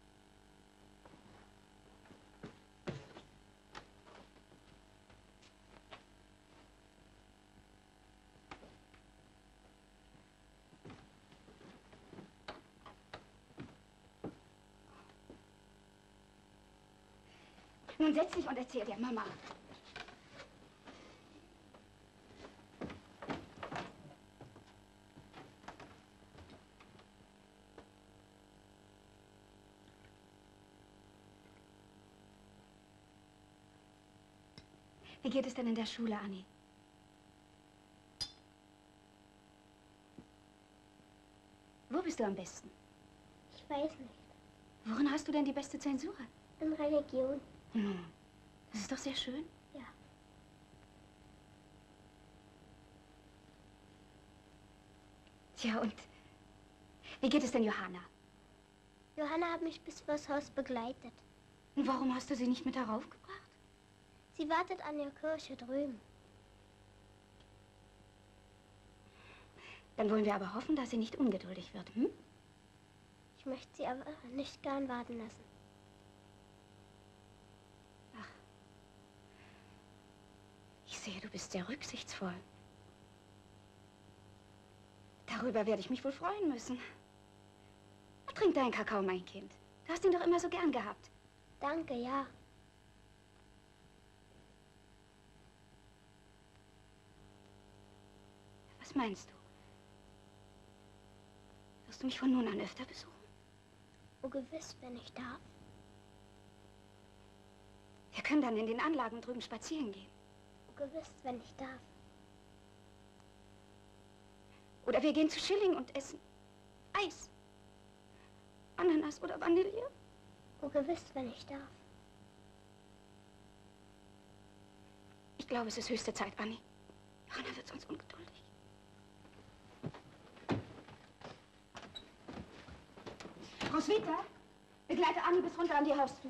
Nun setz dich und erzähl dir, Mama. Wie geht es denn in der Schule, Anni? Wo bist du am besten? Ich weiß nicht. Worin hast du denn die beste Zensur? In Religion. Das ist doch sehr schön. Ja. Tja, und wie geht es denn Johanna? Johanna hat mich bis vors Haus begleitet. Und warum hast du sie nicht mit darauf gebracht? Sie wartet an der Kirche drüben. Dann wollen wir aber hoffen, dass sie nicht ungeduldig wird, hm? Ich möchte sie aber nicht gern warten lassen. Ich sehe, du bist sehr rücksichtsvoll. Darüber werde ich mich wohl freuen müssen. Trink deinen Kakao, mein Kind. Du hast ihn doch immer so gern gehabt. Danke, ja. Was meinst du? Wirst du mich von nun an öfter besuchen? Oh, gewiss, wenn ich darf. Wir können dann in den Anlagen drüben spazieren gehen. Oh, gewiss, wenn ich darf. Oder wir gehen zu Schilling und essen Eis. Ananas oder Vanille. Oh, gewiss, wenn ich darf. Ich glaube, es ist höchste Zeit, Anni. Johanna wird sonst ungeduldig. Roswitha, begleite Anni bis runter an die Haustür.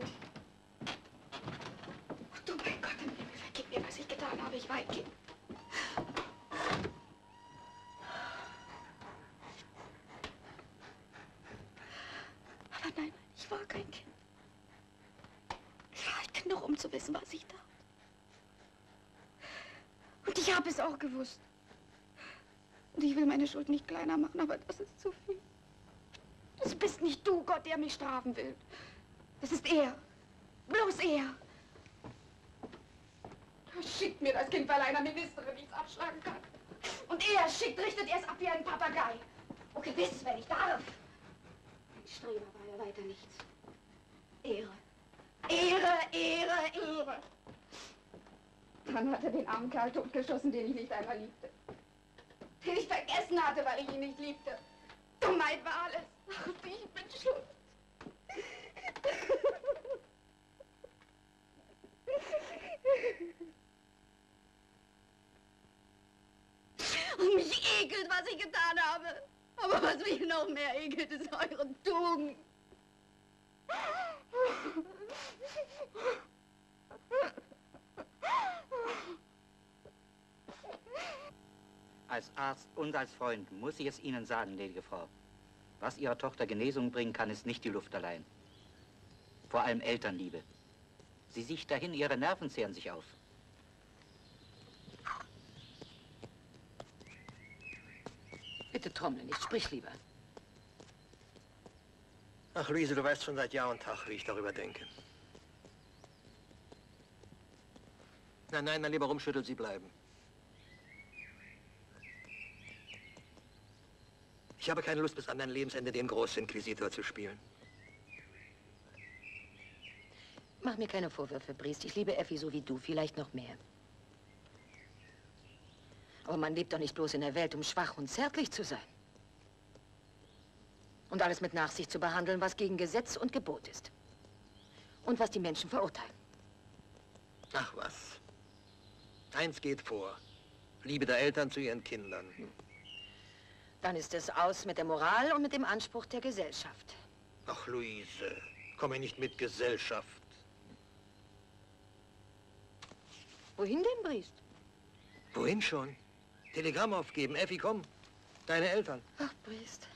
Ach du mein Gott, im Himmel, vergib mir, was ich getan habe. Ich weine. Aber nein, ich war kein Kind. Ich war alt genug, um zu wissen, was ich tat. Und ich habe es auch gewusst. Und ich will meine Schuld nicht kleiner machen, aber das ist zu viel. Das bist nicht du, Gott, der mich strafen will. Das ist er. Bloß er. Er schickt mir das Kind, weil einer Ministerin nichts abschlagen kann. Und er richtet es ab wie ein Papagei. Oh, gewiss, wenn ich darf. Ein Streber war er weiter nichts. Ehre. Ehre, Ehre, Ehre. Dann hat er den armen Kerl totgeschossen, den ich nicht einmal liebte. Den ich vergessen hatte, weil ich ihn nicht liebte. Dummheit war alles. Ach, ich bin schuld. Und mich ekelt, was ich getan habe. Aber was mich noch mehr ekelt, ist eure Tugend. Als Arzt und als Freund muss ich es Ihnen sagen, gnädige Frau. Was Ihrer Tochter Genesung bringen kann, ist nicht die Luft allein. Vor allem Elternliebe. Sie sieht dahin, ihre Nerven zehren sich auf. Bitte trommle nicht, sprich lieber. Ach, Luise, du weißt schon seit Jahr und Tag, wie ich darüber denke. Nein, nein, dann lieber rumschütteln, Sie bleiben. Ich habe keine Lust, bis an dein Lebensende den Großinquisitor zu spielen. Mach mir keine Vorwürfe, Briest. Ich liebe Effi so wie du, vielleicht noch mehr. Aber man lebt doch nicht bloß in der Welt, um schwach und zärtlich zu sein. Und alles mit Nachsicht zu behandeln, was gegen Gesetz und Gebot ist. Und was die Menschen verurteilen. Ach was. Eins geht vor. Liebe der Eltern zu ihren Kindern. Dann ist es aus mit der Moral und mit dem Anspruch der Gesellschaft. Ach, Luise, komme nicht mit Gesellschaft. Wohin denn, Briest? Wohin schon? Telegramm aufgeben. Effi, komm. Deine Eltern. Ach, Briest.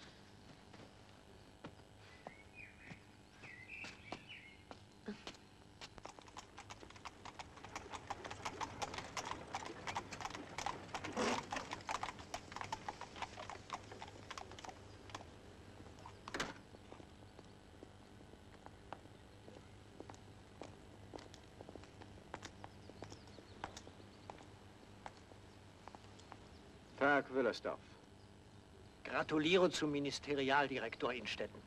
Tag, Wüllersdorf. Gratuliere zum Ministerialdirektor Innstetten.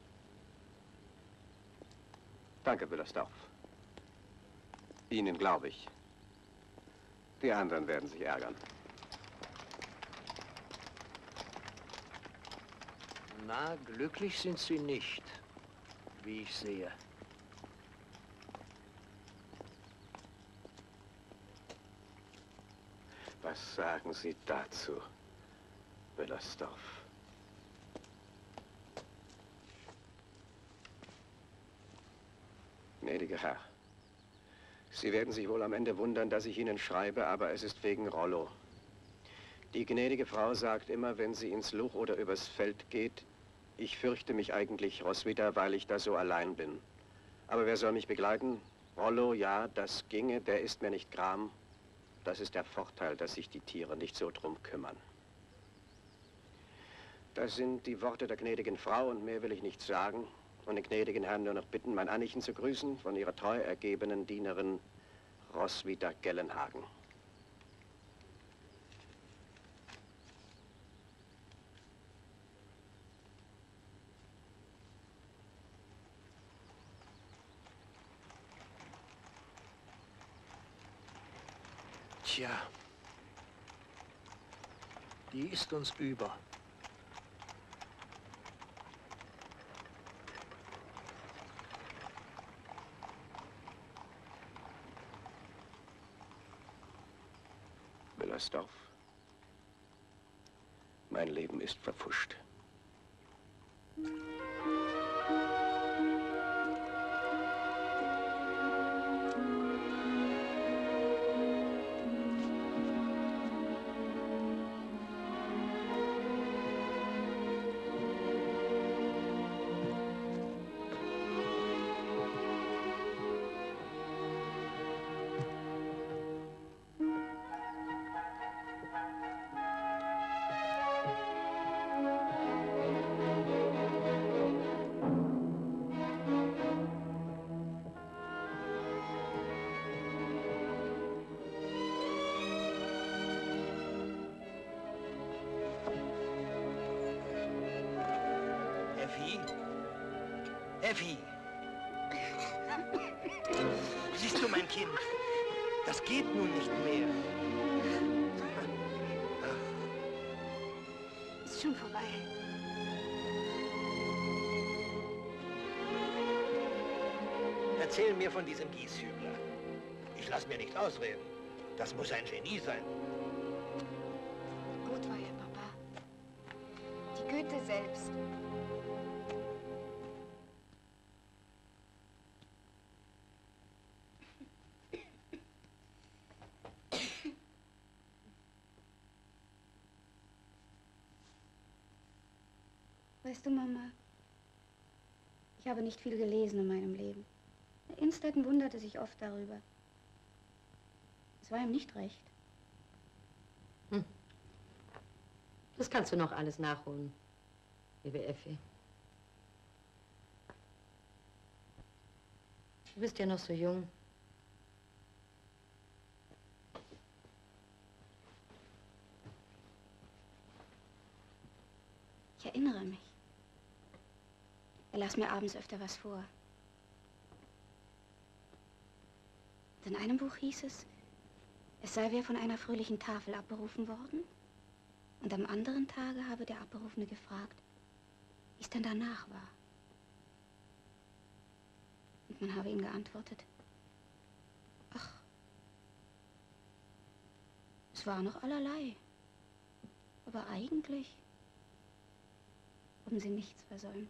Danke, Wüllersdorf. Ihnen glaube ich. Die anderen werden sich ärgern. Na, glücklich sind Sie nicht, wie ich sehe. Was sagen Sie dazu, Wüllersdorf? Gnädiger Herr, Sie werden sich wohl am Ende wundern, dass ich Ihnen schreibe, aber es ist wegen Rollo. Die gnädige Frau sagt immer, wenn sie ins Luch oder übers Feld geht, ich fürchte mich eigentlich, Roswitha, weil ich da so allein bin. Aber wer soll mich begleiten? Rollo, ja, das ginge, der ist mir nicht gram. Das ist der Vorteil, dass sich die Tiere nicht so drum kümmern. Das sind die Worte der gnädigen Frau und mehr will ich nicht sagen. Und den gnädigen Herrn nur noch bitten, mein Annichen zu grüßen von ihrer treu ergebenen Dienerin Roswitha Gellenhagen. Tja, die ist uns über. Wüllersdorf, mein Leben ist verpfuscht. Effi? Effi! Siehst du, mein Kind, das geht nun nicht mehr. Ist schon vorbei. Erzähl mir von diesem Gieshübler. Ich lass mir nicht ausreden. Das muss ein Genie sein. Gut war ihr Papa. Die Goethe selbst. Weißt du, Mama, ich habe nicht viel gelesen in meinem Leben. Innstetten wunderte sich oft darüber. Es war ihm nicht recht. Das kannst du noch alles nachholen, liebe Effi. Du bist ja noch so jung. Ich erinnere mich. Er las mir abends öfter was vor. Und in einem Buch hieß es sei wer von einer fröhlichen Tafel abberufen worden. Und am anderen Tage habe der Abberufene gefragt, wie es denn danach war. Und man habe ihm geantwortet, ach, es war noch allerlei. Aber eigentlich haben Sie nichts versäumt.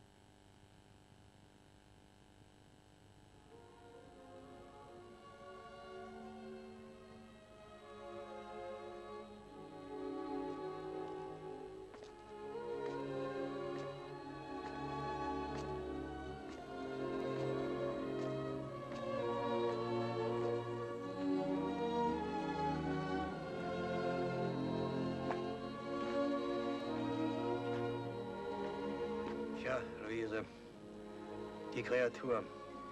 Tja, Luise, die Kreatur.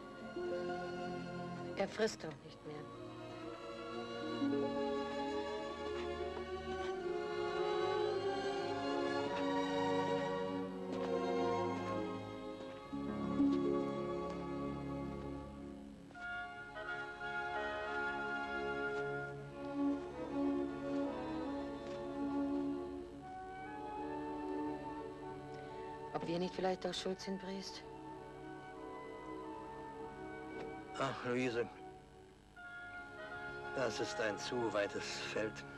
Er frisst doch nicht mehr. Ob wir nicht vielleicht auch schuld sind, Briest? Ach, Luise, das ist ein zu weites Feld.